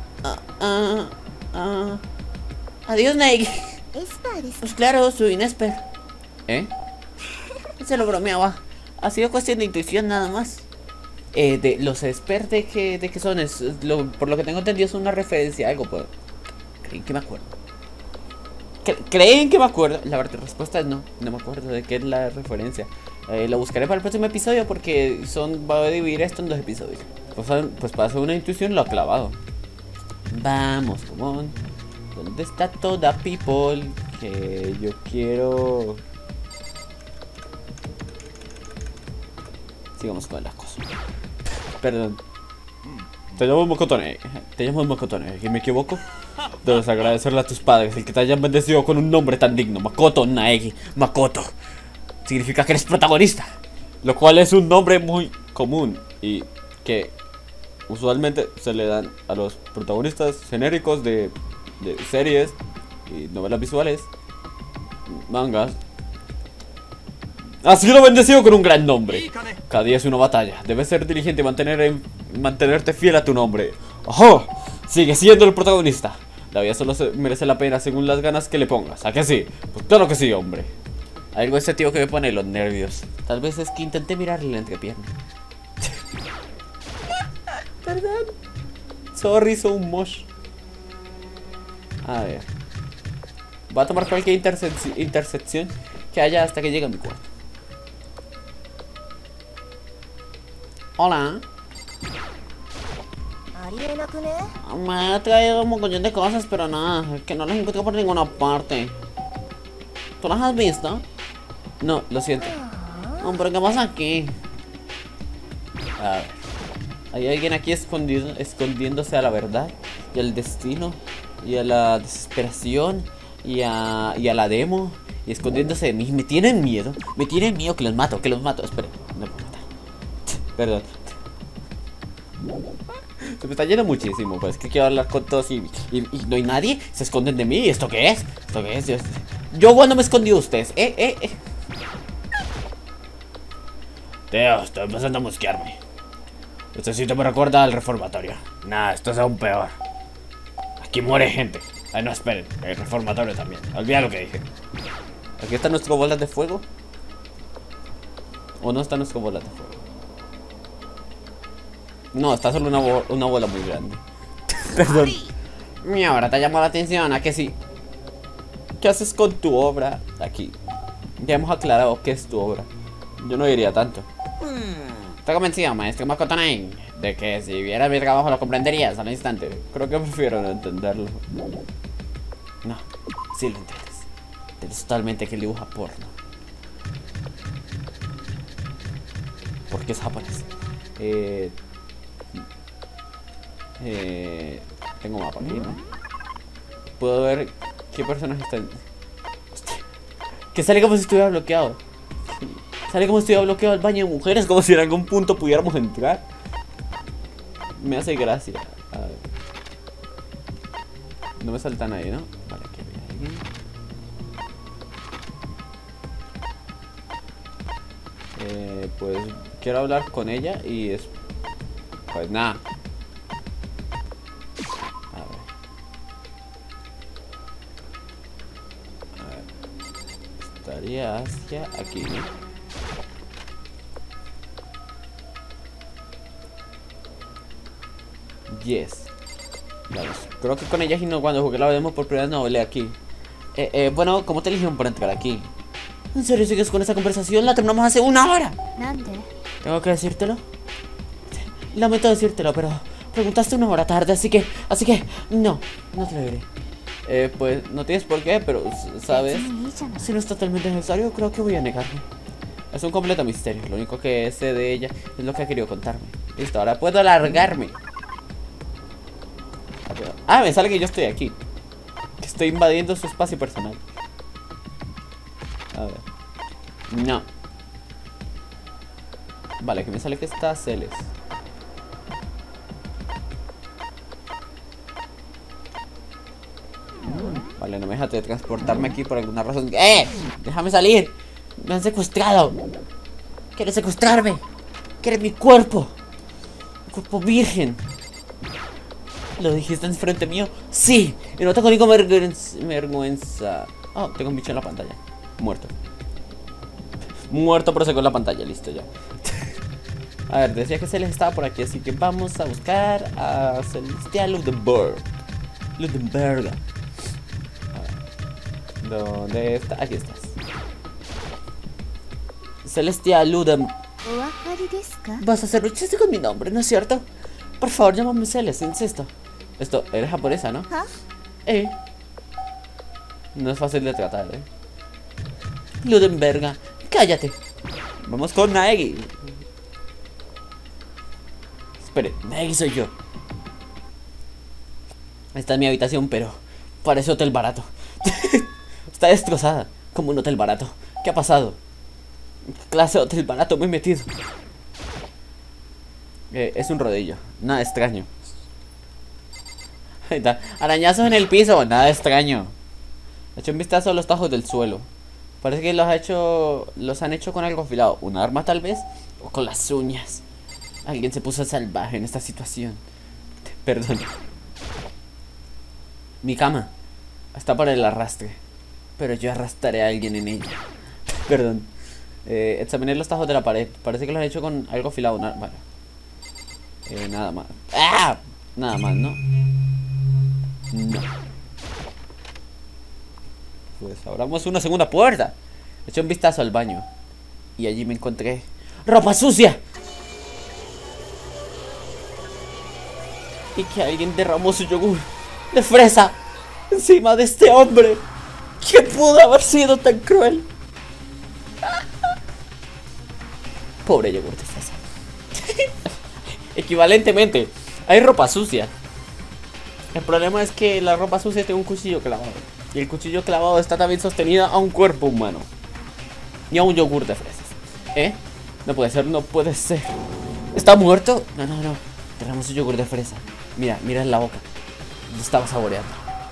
Adiós, Nike. Pues claro, soy un esper. ¿Eh? Se lo bromeaba. Ha sido cuestión de intuición nada más. De los expertos de qué son, por lo que tengo entendido es una referencia a algo, pues. ¿Creen que me acuerdo? ¿Creen que me acuerdo? La verdad, respuesta es no, no me acuerdo de qué es la referencia. Lo buscaré para el próximo episodio porque va a dividir esto en 2 episodios. Pues para hacer una intuición lo ha clavado. Vamos, come on. ¿Dónde está toda people? Que yo quiero... Sigamos con las cosas. Perdón. Te llamo Mokotone. Te llamo Mokotone. ¿Y me equivoco? Debes agradecerle a tus padres el que te hayan bendecido con un nombre tan digno. Makoto Naegi. Makoto. Significa que eres protagonista. Lo cual es un nombre muy común y que usualmente se le dan a los protagonistas genéricos de series y novelas visuales, mangas. Has sido bendecido con un gran nombre. Cada día es una batalla. Debes ser diligente y mantenerte fiel a tu nombre. ¡Ojo! Sigue siendo el protagonista. La vida solo merece la pena según las ganas que le pongas. ¿A que sí? Pues claro que sí, hombre. Algo ese tío que me pone los nervios. Tal vez es que intenté mirarle la entrepierna. Perdón. Sorry, so much. A ver. Voy a tomar cualquier intersección que haya hasta que llegue a mi cuarto. Hola. Me he traído un montón de cosas, pero nada, que no las encuentro por ninguna parte. ¿Tú las has visto? No, lo siento. Pero ¿qué pasa aquí? A ver. Hay alguien aquí escondiéndose a la verdad y al destino y a la desesperación y a la demo y escondiéndose de mí. Me tienen miedo que los mato, Espera, no puedo matar. Perdón. Se me está yendo muchísimo, pues es que quiero hablar con todos y no hay nadie. Se esconden de mí. ¿Esto qué es? Yo cuando me escondí de ustedes. Tío, estoy empezando a mosquearme. Este sitio me recuerda al reformatorio. Nah, esto es aún peor. Aquí muere gente. Ay, no, esperen, el reformatorio también. Olvida lo que dije. ¿Aquí está nuestro bolas de fuego? ¿O no está nuestro bolas de fuego? No, está solo una bola muy grande. Perdón. Mi obra te llamó la atención, ¿a que sí? ¿Qué haces con tu obra aquí? Ya hemos aclarado qué es tu obra. Yo no diría tanto. Estoy convencido, maestro Makoto Nine, de que si vieras mi trabajo lo comprenderías al instante. Creo que prefiero no entenderlo. No, sí lo entiendes. Entiendes totalmente que él dibuja porno. Porque es japonés. Tengo mapa aquí, ¿no? Puedo ver qué personas están. Hostia. Que sale como si estuviera bloqueado. Sale como si estuviera bloqueado el baño de mujeres. Como si en algún punto pudiéramos entrar. Me hace gracia. A ver. No me salta nadie, ¿no? Vale, aquí había alguien. Pues quiero hablar con ella y es... Pues nada. Estaría hacia aquí, ¿no? Yes. Vamos. Creo que con ella y no, cuando jugué la demo por primera vez no hablé aquí. Bueno, ¿cómo te eligieron para entrar aquí? ¿En serio sigues con esa conversación? La terminamos hace 1 hora. ¿Tengo que decírtelo? Lamento decírtelo, pero preguntaste 1 hora tarde, así que no te lo diré. Pues no tienes por qué, pero sabes, si no es totalmente necesario, creo que voy a negarme. Es un completo misterio. Lo único que sé de ella es lo que ha querido contarme. Listo, ahora puedo alargarme. Ah, me sale que yo estoy aquí, que estoy invadiendo su espacio personal. A ver. No. Vale, que me sale que está Celes. Vale, no me deja de transportarme aquí por alguna razón. ¡Eh! ¡Déjame salir! ¡Me han secuestrado! ¡Quieres secuestrarme! ¡Quieres mi cuerpo! ¡Mi cuerpo virgen! ¿Lo dijiste enfrente mío? ¡Sí! Y no tengo ninguna vergüenza. Oh, tengo un bicho en la pantalla. Muerto. Muerto, pero se con la pantalla. Listo ya. A ver, decía que Celeste estaba por aquí, así que vamos a buscar a Celestia Ludenberg. Ludenberg. ¿Dónde está? Aquí estás. Celestia Luden. Vas a hacer un chiste con mi nombre, ¿no es cierto? Por favor, llámame Celeste, insisto. Esto, eres japonesa, ¿no? No es fácil de tratar, Ludenberga, cállate. Vamos con Naegi. Espere, Naegi soy yo. Esta es mi habitación, pero parece hotel barato. Está destrozada, como un hotel barato. ¿Qué ha pasado? ¿Qué clase de hotel barato me he metido? Es un rodillo, nada extraño. Ahí está. Arañazos en el piso, nada extraño. He hecho un vistazo a los tajos del suelo. Parece que los han hecho con algo afilado. ¿Un arma tal vez? O con las uñas. Alguien se puso salvaje en esta situación. Perdón. Mi cama está para el arrastre, pero yo arrastraré a alguien en ella. Perdón. Examiné los tajos de la pared. Parece que los han hecho con algo afilado. Vale. Nada más. ¡Ah! Nada más, ¿no? No. Pues abramos una segunda puerta. Eché un vistazo al baño y allí me encontré ¡ropa sucia! Y que alguien derramó su yogur de fresa encima de este hombre. ¿Quién pudo haber sido tan cruel? Pobre yogur de fresa. Equivalentemente, hay ropa sucia. El problema es que la ropa sucia tiene un cuchillo clavado. Y el cuchillo clavado está también sostenido a un cuerpo humano. Y a un yogur de fresas. No puede ser, no puede ser. ¿Está muerto? No. Tenemos un yogur de fresa. Mira en la boca. Lo estaba saboreando.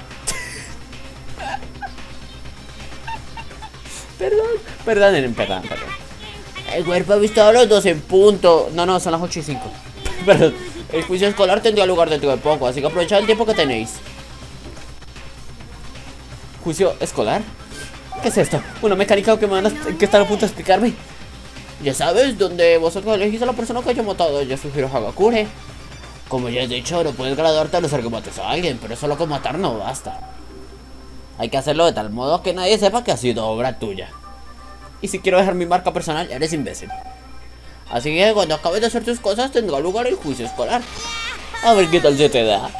Perdón. El cuerpo ha visto a los 2 en punto. No, son las 8:05. Perdón. El juicio escolar tendría lugar dentro de poco, así que aprovechad el tiempo que tenéis. ¿Juicio escolar? ¿Qué es esto? ¿Una mecánica que están a punto de explicarme? Ya sabes, donde vosotros elegís a la persona que haya matado a Yasuhiro Hagakure. Como ya he dicho, no puedes graduarte a no ser que mates a alguien, pero solo con matar no basta. Hay que hacerlo de tal modo que nadie sepa que ha sido obra tuya. Y si quiero dejar mi marca personal, eres imbécil. Así que cuando acabes de hacer tus cosas tendrá lugar el juicio escolar. A ver qué tal se te da.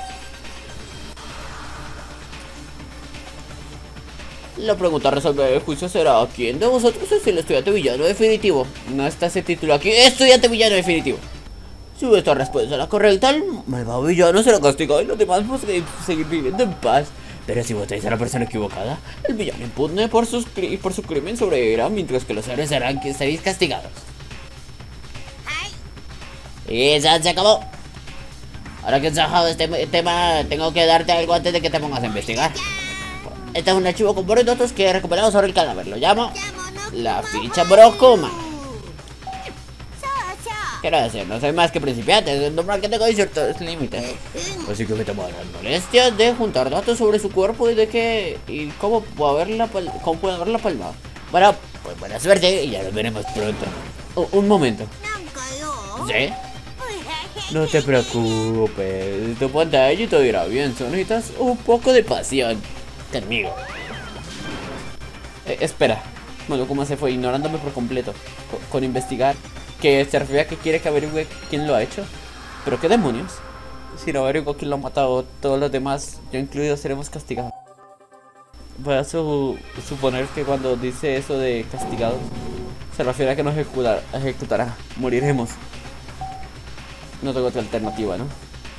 La pregunta a resolver el juicio será: ¿quién de vosotros es el estudiante villano definitivo? No está ese título aquí. ¡Estudiante villano definitivo! Si vuestra respuesta es la correcta, el malvado villano será castigado y los demás podrán seguir viviendo en paz. Pero si votáis a la persona equivocada, el villano impune por su crimen sobrevivirá, mientras que los héroes serán que seréis castigados. Y ya se acabó. Ahora que has dejado este tema, tengo que darte algo antes de que te pongas a investigar. Este es un archivo con varios datos que he recuperado sobre el cadáver. Lo llamo la ficha Brokuma. Quiero decir, no soy más que principiante, es normal que tengo ciertos límites. Así que me tomo las molestias de juntar datos sobre su cuerpo y cómo puedo haberla palmado. Bueno, pues buena suerte y ya nos veremos pronto. Un momento. ¿Sí? No te preocupes, tu pantalla y todo irá bien, solo necesitas un poco de pasión conmigo. Espera, Monokuma se fue ignorándome por completo. Con investigar, que se refiere a que quiere que averigüe quién lo ha hecho. ¿Pero qué demonios? Si no averiguo quién lo ha matado, todos los demás, yo incluido, seremos castigados. Voy a suponer que cuando dice eso de castigados, se refiere a que nos ejecutará, moriremos. No tengo otra alternativa, ¿no?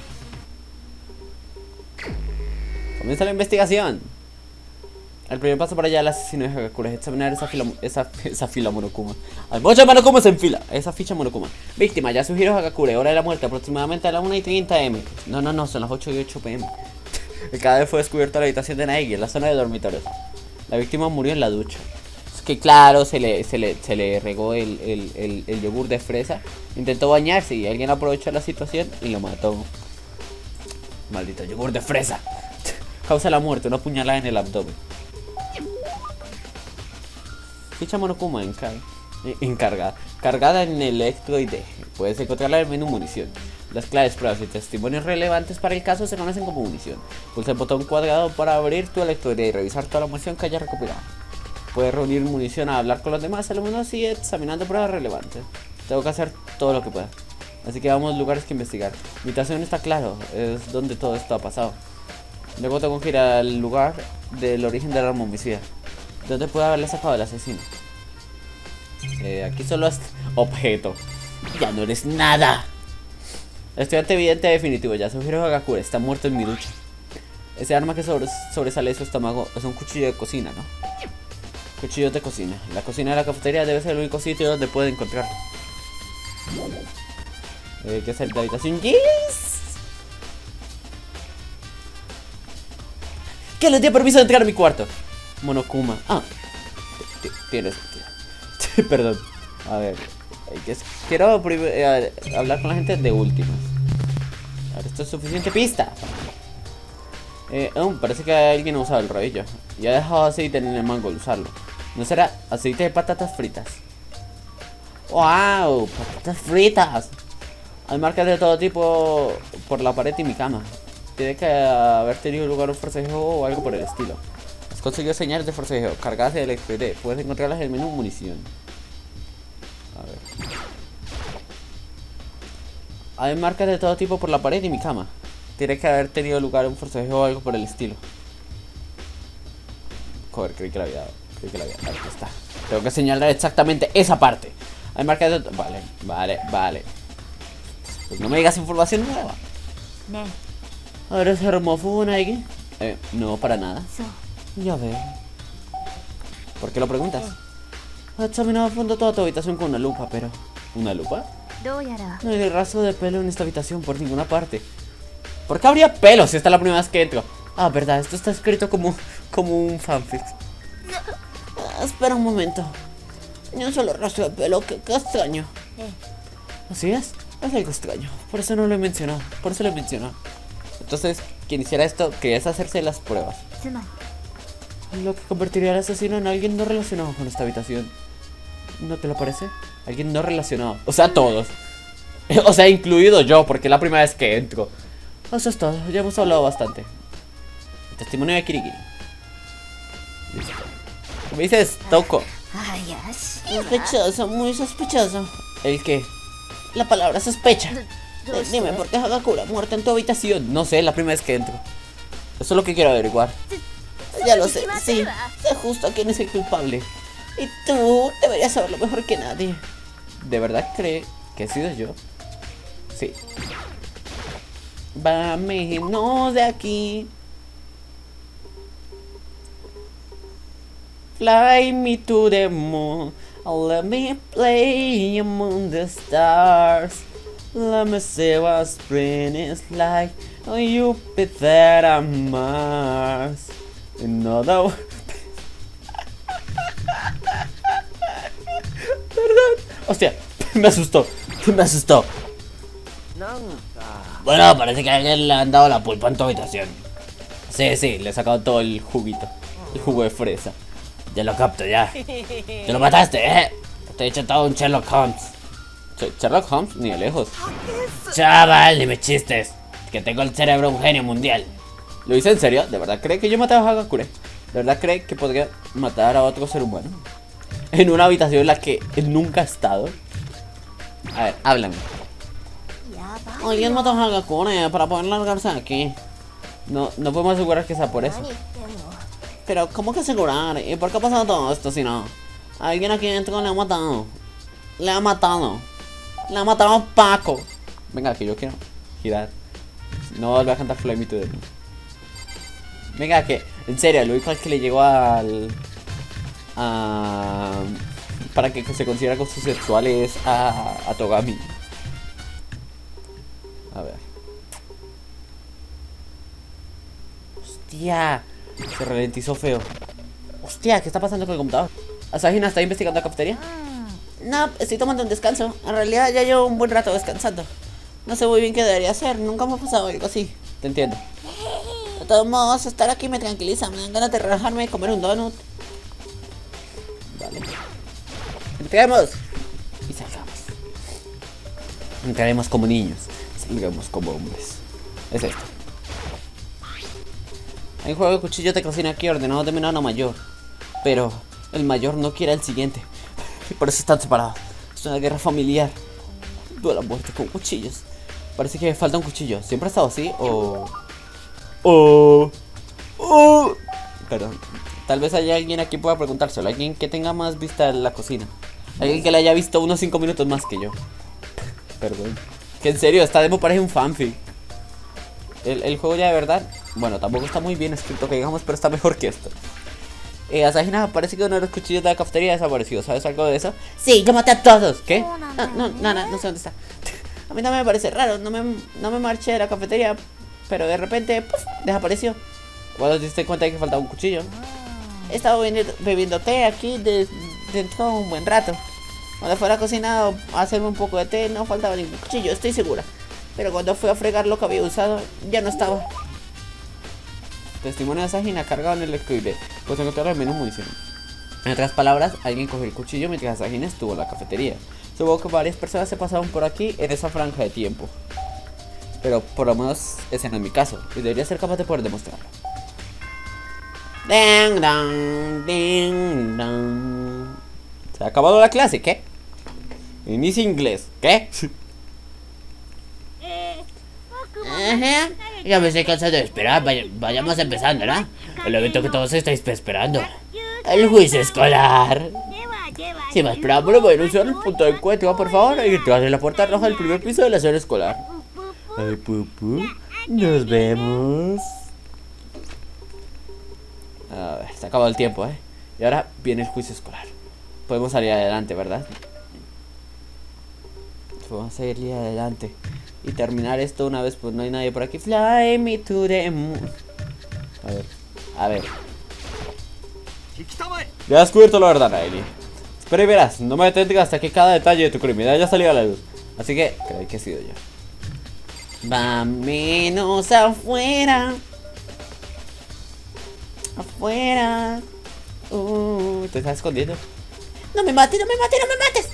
Comienza la investigación. El primer paso para allá al asesino de Hagakure es examinar esa fila Monokuma. Hay muchas Monokumas en fila. Esa ficha Monokuma. Víctima, Yasuhiro Hagakure. Hora de la muerte, aproximadamente a las 1:30 am. No, son las 8:08 pm. El cadáver fue descubierto en la habitación de Naegi, en la zona de dormitorios. La víctima murió en la ducha. Es que claro, se le regó el yogur de fresa. Intentó bañarse y alguien aprovechó la situación y lo mató. Maldito yogur de fresa. Causa la muerte, una puñalada en el abdomen. Ficha Monokuma encargada. Cargada en electroide. Puedes encontrarla en el menú munición. Las claves, pruebas y testimonios relevantes para el caso se conocen como munición. Pulsa el botón cuadrado para abrir tu electroide y revisar toda la munición que hayas recopilado. Puedes reunir munición a hablar con los demás alumnos y examinando pruebas relevantes. Tengo que hacer todo lo que pueda. Así que vamos a lugares que investigar. Mi habitación está claro, es donde todo esto ha pasado. Luego tengo que ir al lugar del origen del arma homicida. ¿Dónde puede haberle sacado el asesino? Aquí solo es objeto. Ya no eres nada. Estudiante evidente definitivo. Yasuhiro Hagakure está muerto en mi ducha. Ese arma que sobresale de su estómago es un cuchillo de cocina, ¿no? Cuchillos de cocina. La cocina de la cafetería debe ser el único sitio donde puede encontrarlo. ¿Qué es la habitación? ¡Yes! ¿Qué les dio permiso de entrar a mi cuarto? Monokuma. Ah, tienes. Perdón. A ver. Quiero hablar con la gente de últimas. A ver, esto es suficiente pista. Parece que alguien ha usado el rodillo y ha dejado aceite en el mango al usarlo. ¿No será aceite de patatas fritas? ¡Wow! ¡Patatas fritas! Hay marcas de todo tipo por la pared y mi cama. Tiene que haber tenido lugar un forcejeo o algo por el estilo. Has conseguido señales de forcejeo cargadas de electricidad. Puedes encontrarlas en el menú munición. A ver. Hay marcas de todo tipo por la pared y mi cama. Tiene que haber tenido lugar un forcejeo o algo por el estilo. Joder, creí que la había dado. Ahí está. Tengo que señalar exactamente esa parte. Hay marcas de... Vale. Pues no me digas información nueva. ¿Eres germófobo, Naegi? No, para nada. Ya veo. ¿Por qué lo preguntas? He examinado a fondo toda tu habitación con una lupa, pero... ¿Una lupa? No hay rastro de pelo en esta habitación por ninguna parte. ¿Por qué habría pelo si esta es la primera vez que entro? Ah, verdad, esto está escrito como un fanfic. Espera un momento. Ni un solo rastro de pelo, qué extraño. ¿Así es? Es algo extraño. Por eso no lo he mencionado. Entonces, quien hiciera esto quería hacerse las pruebas. Lo que convertiría al asesino en alguien no relacionado con esta habitación. ¿No te lo parece? Alguien no relacionado. O sea, todos. O sea, incluido yo, porque es la primera vez que entro. Eso es todo, ya hemos hablado bastante. Testimonio de Kirigiri. Listo. ¿Qué me dices, Touko? Sospechoso, muy sospechoso. ¿El qué? La palabra sospecha. Dime, ¿por qué Hagakure ha muerto en tu habitación? No sé, es la primera vez que entro. Eso es lo que quiero averiguar. Ya lo sé, sí. Sé justo quién es el culpable. Y tú deberías saberlo mejor que nadie. ¿De verdad cree que he sido yo? Sí. Vámonos de aquí. Fly me to the moon. Let me play among the stars. Let me see what spring is like on Jupiter and Mars. Another... Perdón. Hostia, me asustó. Bueno, parece que a alguien le han dado la pulpa en tu habitación. Sí, le he sacado todo el juguito. El jugo de fresa. Ya lo capto, ya. Te lo mataste, Te he hecho todo un Sherlock Holmes. ¿Sherlock Holmes? Ni de lejos. Chaval, ni me chistes. Que tengo el cerebro un genio mundial. ¿Lo hice en serio? ¿De verdad cree que yo mataba a Hagakure? ¿De verdad cree que podría matar a otro ser humano? En una habitación en la que él nunca ha estado. A ver, háblame. Alguien mató a Hagakure para poder largarse de aquí. No podemos asegurar que sea por eso. Pero, ¿cómo que asegurar? ¿Y por qué ha pasado todo esto si no? Alguien aquí dentro le ha matado. Le ha matado a Paco. Venga, que yo quiero girar. No voy a cantar Fly Me to the Moon. Venga, que, en serio, lo único que le llegó al... para que se considera acoso sexual es a Togami. A ver. Hostia, se ralentizó feo. Hostia, ¿qué está pasando con el computador? ¿Asahina está investigando la cafetería? No, estoy tomando un descanso. En realidad ya llevo un buen rato descansando. No sé muy bien qué debería hacer. Nunca me ha pasado algo así. Te entiendo. De todos modos, estar aquí me tranquiliza. Me dan ganas de relajarme y comer un donut. Vale. Entremos y salgamos. Entraremos como niños, salgamos como hombres. Es esto. Hay un juego de cuchillos de cocina aquí ordenado de menor a mayor, pero el mayor no quiere el siguiente y por eso están separados. Es una guerra familiar. Duela a muerte con cuchillos. Parece que me falta un cuchillo. ¿Siempre ha estado así o...? Perdón. Tal vez haya alguien aquí pueda preguntárselo. Alguien que tenga más vista en la cocina. Alguien que le haya visto unos 5 minutos más que yo. Perdón. Que en serio, esta demo parece un fanfic. El juego ya de verdad, bueno, tampoco está muy bien escrito que digamos, pero está mejor que esto. Asahina, parece que uno de los cuchillos de la cafetería ha desaparecido. ¿Sabes algo de eso? Sí, yo maté a todos. ¿Qué? No sé dónde está. A mí también me parece raro. No me marché de la cafetería, pero de repente, ¡puf!, desapareció. ¿Cuándo te diste cuenta de que faltaba un cuchillo? He estado bebiendo té aquí dentro de un buen rato. Cuando fue a la cocina a hacerme un poco de té, no faltaba ningún cuchillo, estoy segura. Pero cuando fui a fregar lo que había usado, ya no estaba. Testimonio de Asahina cargado en el escribe. Pues encontraron menos munición. En otras palabras, alguien cogió el cuchillo mientras Asahina estuvo en la cafetería. Supongo que varias personas se pasaron por aquí en esa franja de tiempo. Pero por lo menos ese no es mi caso. Y debería ser capaz de poder demostrarlo. Ding dong, ding dong. Se ha acabado la clase, ¿qué? Inicia inglés, ¿qué? Ajá. Ya me estoy cansado de esperar. Vayamos empezando, ¿no? El evento que todos estáis esperando. El juicio escolar. Sin más preámbulo, voy a anunciar el punto de encuentro, por favor. Y detrás de la puerta roja del primer piso de la sala escolar. Ay, pupu. Nos vemos. A ver, se ha acabado el tiempo, ¿eh? Y ahora viene el juicio escolar. Podemos salir adelante, ¿verdad? Podemos salir adelante y terminar esto una vez, pues no hay nadie por aquí. Fly me to the moon. A ver. Ya has descubierto la verdad, Riley. Espera y verás, no me detenga hasta que cada detalle de tu crimen haya salido a la luz. Así que, creí que he sido yo. Vámonos afuera. Afuera. ¿Te estás escondiendo? No me mates, no me mates, no me mates.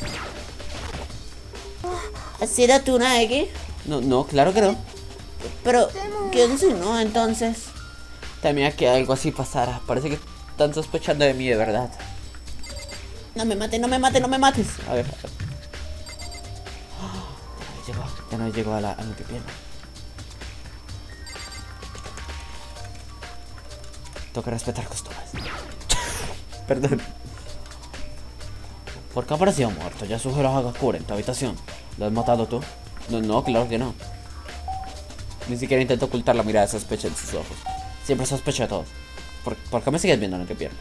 ¿Has sido tú, Nike? No, claro que no. Pero, ¿quién si no, entonces? Temía que algo así pasara. Parece que están sospechando de mí, de verdad. No me mates, no me mates, no me mates. A ver. Ya no llegó a la antepierna. Toca respetar costumbres. Perdón. ¿Por qué apareció muerto? Ya sugiero a Hagakure en tu habitación. ¿Lo has matado tú? No, claro que no. Ni siquiera intento ocultar la mirada de sospecha en sus ojos. Siempre sospecho de todos. ¿Por qué me sigues viendo en la antepierna?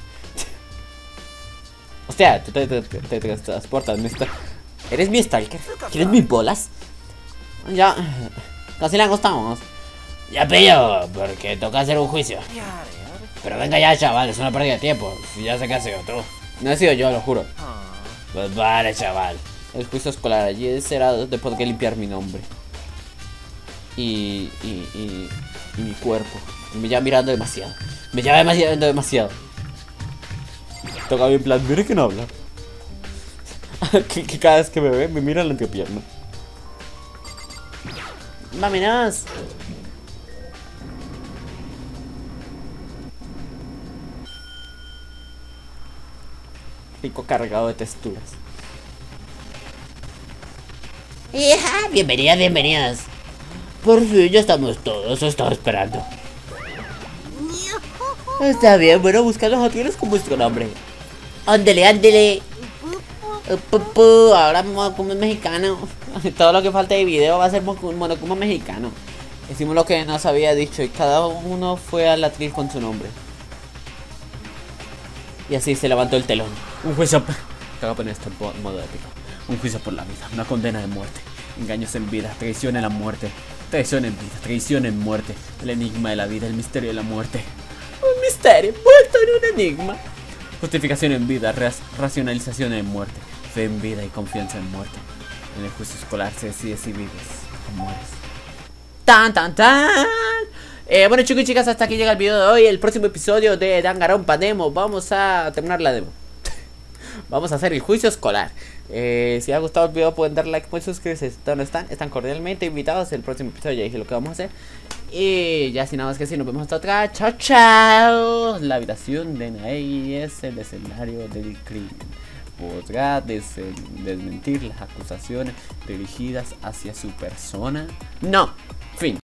Hostia, tú te transportas. ¿Eres mi stalker? ¿Quieres mis bolas? Ya, casi le acostamos. Ya pillo, porque toca hacer un juicio. Pero venga ya, chaval, es una pérdida de tiempo. Ya sé que has sido tú. No he sido yo, lo juro. Pues vale, chaval. El juicio escolar allí será después de que limpiar mi nombre. Y mi cuerpo. Me lleva mirando demasiado. Me lleva demasiado. Toca bien plan, mire que no habla. que cada vez que me ve, me mira la antepierna. Vámonos. Pico cargado de texturas. ¡Hija! Bienvenidas. Por fin ya estamos todos, os estaba esperando. Está bien, bueno, buscar los hoteles con vuestro nombre. Ándele. Ahora Monokuma mexicano. Todo lo que falta de video va a ser Monokuma mexicano. Hicimos lo que nos había dicho y cada uno fue al atril con su nombre. Y así se levantó el telón. Un juicio... Tengo que poner esto en modo épico. Un juicio por la vida, una condena de muerte. Engaños en vida, traición en la muerte. Traición en vida, traición en muerte. El enigma de la vida, el misterio de la muerte. misterio vuelto en un enigma. Justificación en vida, racionalización en muerte, fe en vida y confianza en muerte. En el juicio escolar se decide si vives o mueres. ¡Tan, tan, tan! Bueno, chicos y chicas, hasta aquí llega el video de hoy. El próximo episodio de Danganronpa Demo. Vamos a terminar la demo. Vamos a hacer el juicio escolar. Si les ha gustado el video, pueden dar like, pueden suscribirse. ¿Dónde están? Están cordialmente invitados. El próximo episodio ya dije lo que vamos a hacer. Y ya sin nada más que decir, nos vemos hasta otra. Chao, chao. La habitación de Naei es el escenario del crimen. ¿Podrá desmentir las acusaciones dirigidas hacia su persona? No. Fin.